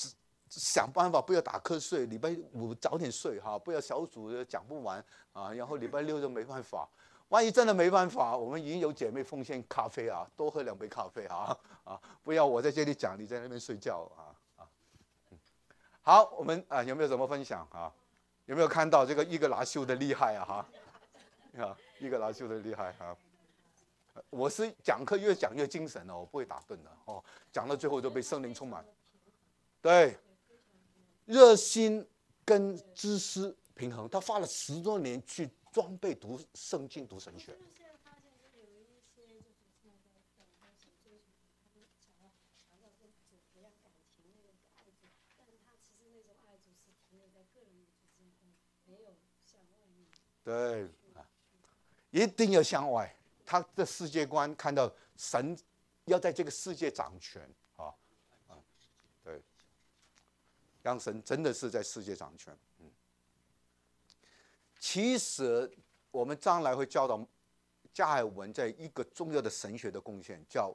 想办法不要打瞌睡，礼拜五早点睡哈，不要小组讲不完啊，然后礼拜六就没办法。万一真的没办法，我们已经有姐妹奉献咖啡啊，多喝两杯咖啡啊啊！不要我在这里讲，你在那边睡觉啊啊！好，我们啊有没有什么分享啊？有没有看到这个伊格拉修的厉害啊哈？啊，伊格拉修的厉害啊！我是讲课越讲越精神哦，我不会打盹的哦，讲到最后就被圣灵充满。对，热心跟知识平衡，他花了十多年去装备读圣经、读神学。对，一定要向外。他的世界观看到神要在这个世界掌权啊啊，对，让神真的是在世界掌权。嗯，其实我们将来会教导加尔文在一个重要的神学的贡献，叫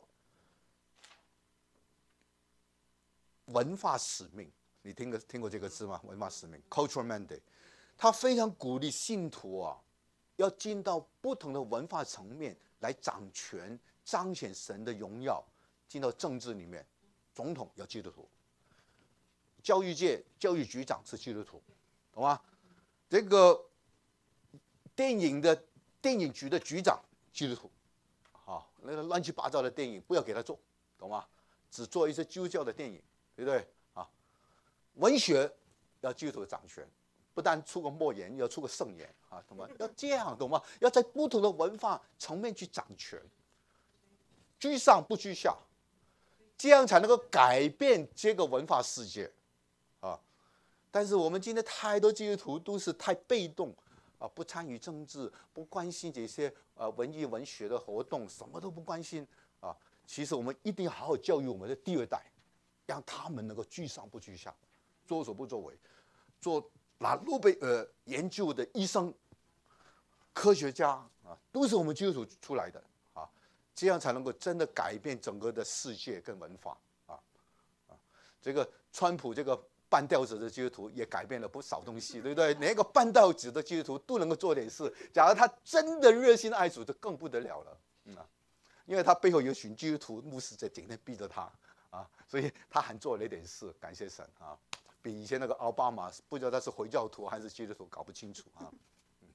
文化使命。你听过听过这个字吗？文化使命 （cultural mandate）。他非常鼓励信徒啊，要进到不同的文化层面来掌权，彰显神的荣耀。进到政治里面，总统要基督徒，教育界教育局长是基督徒，懂吗？这个电影的电影局的局长基督徒，好，那个乱七八糟的电影不要给他做，懂吗？只做一些基督教的电影，对不对？啊，文学要基督徒掌权。不但出个莫言，要出个圣言啊，懂吗？要这样，懂吗？要在不同的文化层面去掌权，居上不居下，这样才能够改变这个文化世界啊。但是我们今天太多基督徒都是太被动啊，不参与政治，不关心这些呃文艺文学的活动，什么都不关心啊。其实我们一定要好好教育我们的第二代，让他们能够居上不居下，作所不作为，做。拿诺贝尔研究的医生、科学家啊，都是我们基督徒出来的啊，这样才能够真的改变整个的世界跟文化啊啊！这个川普这个半吊子的基督徒也改变了不少东西，对不对？连一个半吊子的基督徒都能够做点事，假如他真的热心爱主，就更不得了了，嗯啊，因为他背后有群基督徒牧师在整天逼着他啊，所以他还做了一点事，感谢神啊！比以前那个奥巴马不知道他是回教徒还是基督徒，搞不清楚啊。嗯、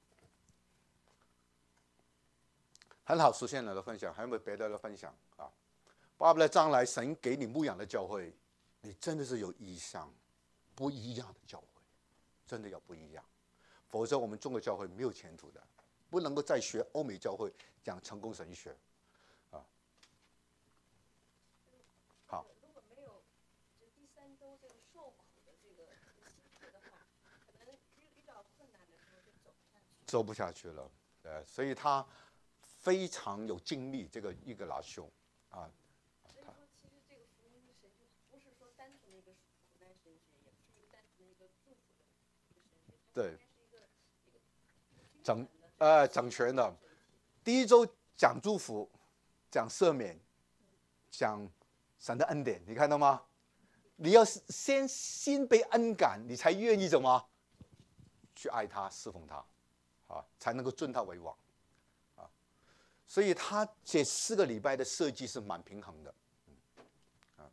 很好，实现了的分享，还有没有别的的分享啊？巴不得将来神给你牧养的教会，你真的是有意向，不一样的教会，真的要不一样，否则我们中国教会没有前途的，不能够再学欧美教会讲成功神学。走不下去了，呃，所以他非常有精力，这个伊格拉修啊。 所以说，其实这个福音神学不是说单纯的一个苦难神学，也不是一个单纯的一个祝福的一个神学，它应该是一个一个整呃整全的。第一周讲祝福，讲赦免，讲神的恩典，你看到吗？你要先心被恩感，你才愿意怎么去爱他、侍奉他。啊，才能够尊他为王，啊，所以他这四个礼拜的设计是蛮平衡的，嗯，啊，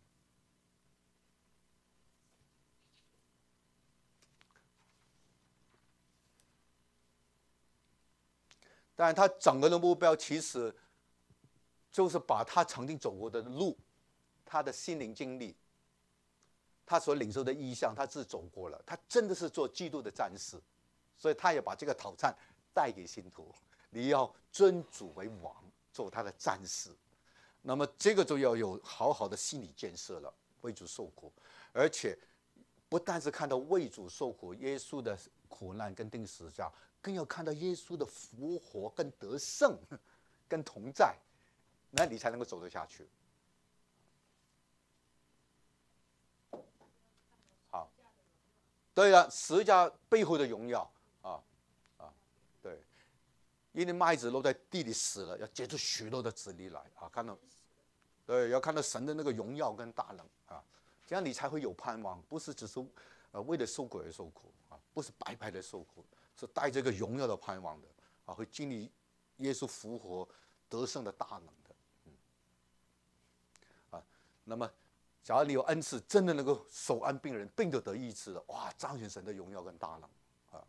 当然他整个的目标其实就是把他曾经走过的路，他的心灵经历，他所领受的意象，他自己走过了，他真的是做基督的战士。所以他也把这个挑战带给信徒，你要尊主为王，做他的战士。那么这个就要有好好的心理建设了，为主受苦，而且不但是看到为主受苦，耶稣的苦难跟钉十字架，更要看到耶稣的复活跟得胜跟同在，那你才能够走得下去。好，对了，十字架背后的荣耀。因为麦子落在地里死了，要结出许多的子粒来啊！看到，对，要看到神的那个荣耀跟大能啊！ 这样你才会有盼望，不是只是呃为了受苦而受苦啊，不是白白的受苦，是带着一个荣耀的盼望的啊，会经历耶稣复活得胜的大能的。嗯，啊，那么假如你有恩赐，真的能够手按病人，病就得医治了，哇，彰显神的荣耀跟大能啊！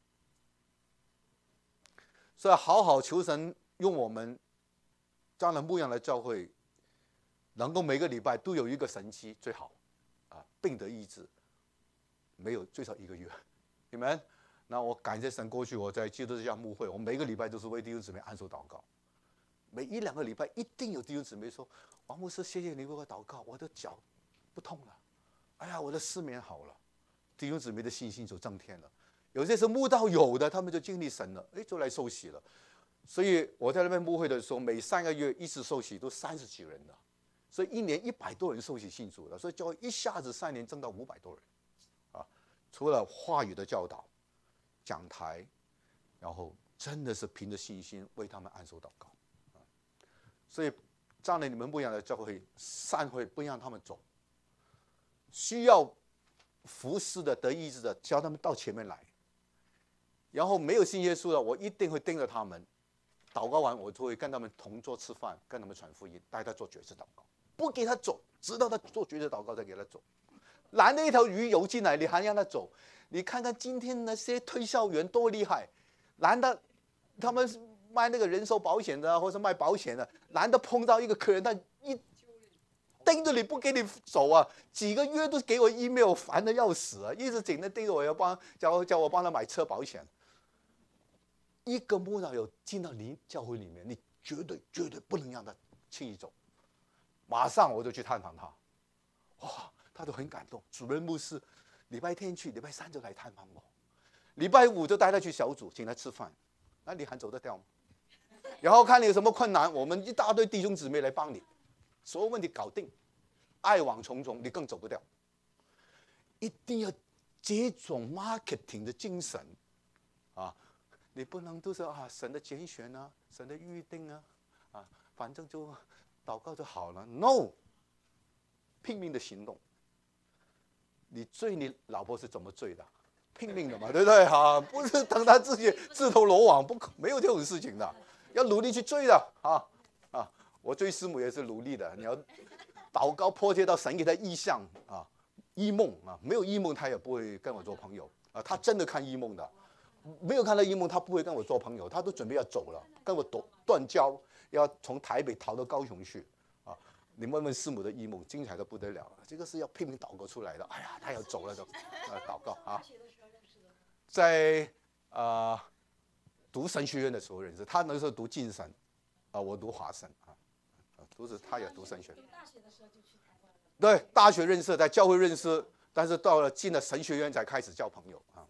所以好好求神用我们将来牧养的教会，能够每个礼拜都有一个神迹最好啊，病得医治，没有最少一个月，你们。那我感谢神，过去我在基督之家牧会，我每个礼拜都是为弟兄姊妹按手祷告，每一两个礼拜一定有弟兄姊妹说：“王牧师，谢谢你为我祷告，我的脚不痛了，哎呀，我的失眠好了。”弟兄姊妹的信心就增添了。有些是慕道有的，他们就经历神了，哎，就来受洗了。所以我在那边牧会的时候，每三个月一次受洗都三十几人的，所以一年一百多人受洗信主了，所以教会一下子三年增到五百多人，啊，除了话语的教导、讲台，然后真的是凭着信心为他们按手祷告，啊，所以站在你们不一样的教会散会，不让他们走，需要服侍的、得医治的，叫他们到前面来。然后没有信耶稣的，我一定会盯着他们，祷告完我就会跟他们同桌吃饭，跟他们传福音，带他做决志祷告，不给他走，直到他做决志祷告再给他走。拦着一条鱼游进来，你还让他走？你看看今天那些推销员多厉害，拦的他们卖那个人寿保险的，或者卖保险的，拦的碰到一个客人，他一盯着你不给你走啊，几个月都给我 email， 烦得要死啊，一直紧的盯着我要帮叫叫我帮他买车保险。一个牧道友进到你教会里面，你绝对绝对不能让他轻易走，马上我就去探访他，哇，他都很感动。主任牧师，礼拜天去，礼拜三就来探访我，礼拜五就带他去小组，请他吃饭，那你还走得掉吗？然后看你有什么困难，我们一大堆弟兄姊妹来帮你，所有问题搞定，爱网重重，你更走不掉。一定要这种 marketing 的精神啊！你不能都是啊神的拣选啊，神的预定啊，啊，反正就祷告就好了。No， 拼命的行动。你追你老婆是怎么追的？拼命的嘛，对不对？哈、啊，不是等他自己自投罗网，不可没有这种事情的，要努力去追的啊啊！我追师母也是努力的，你要祷告迫切到神给他异象啊，异梦啊，没有异梦他也不会跟我做朋友啊，他真的看异梦的。没有看到异梦，他不会跟我做朋友，他都准备要走了，跟我断交，要从台北逃到高雄去啊！你问问师母的异梦，精彩的不得了，这个是要拼命祷告出来的。哎呀，他要走了就，呃，祷告啊，在啊、呃、读神学院的时候认识他，那时候读晋神，啊、呃，我读华神啊，都是他也读神学。大学的时候就去台湾了。对，大学认识，在教会认识，但是到了进了神学院才开始交朋友啊。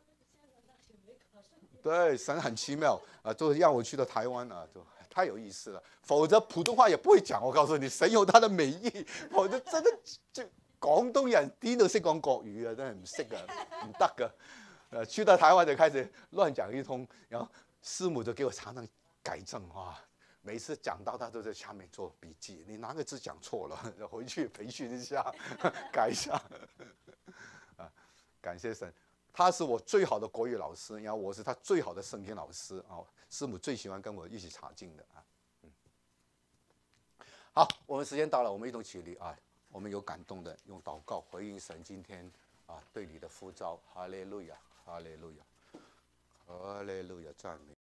对，神很奇妙啊，就让我去到台湾啊，就太有意思了。否则普通话也不会讲，我告诉你，神有他的美意。否則真的就廣東人邊度識講國語啊？真係唔識啊，唔得噶。呃，去到台灣就開始亂講一通，然後師母就給我常常改正哇。每次講到他都在下面做筆記，你哪個字講錯了，回去培訓一下，改一下。啊，感謝神。他是我最好的國語老師，然後我是他最好的聖經老師啊。師母最喜歡跟我一起查經的啊。嗯，好，我們時間到了，我們一同起立啊，我們有感動的用禱告回應神今天啊對你的呼召。哈利路亞，哈利路亞，哈利路亞，讚美。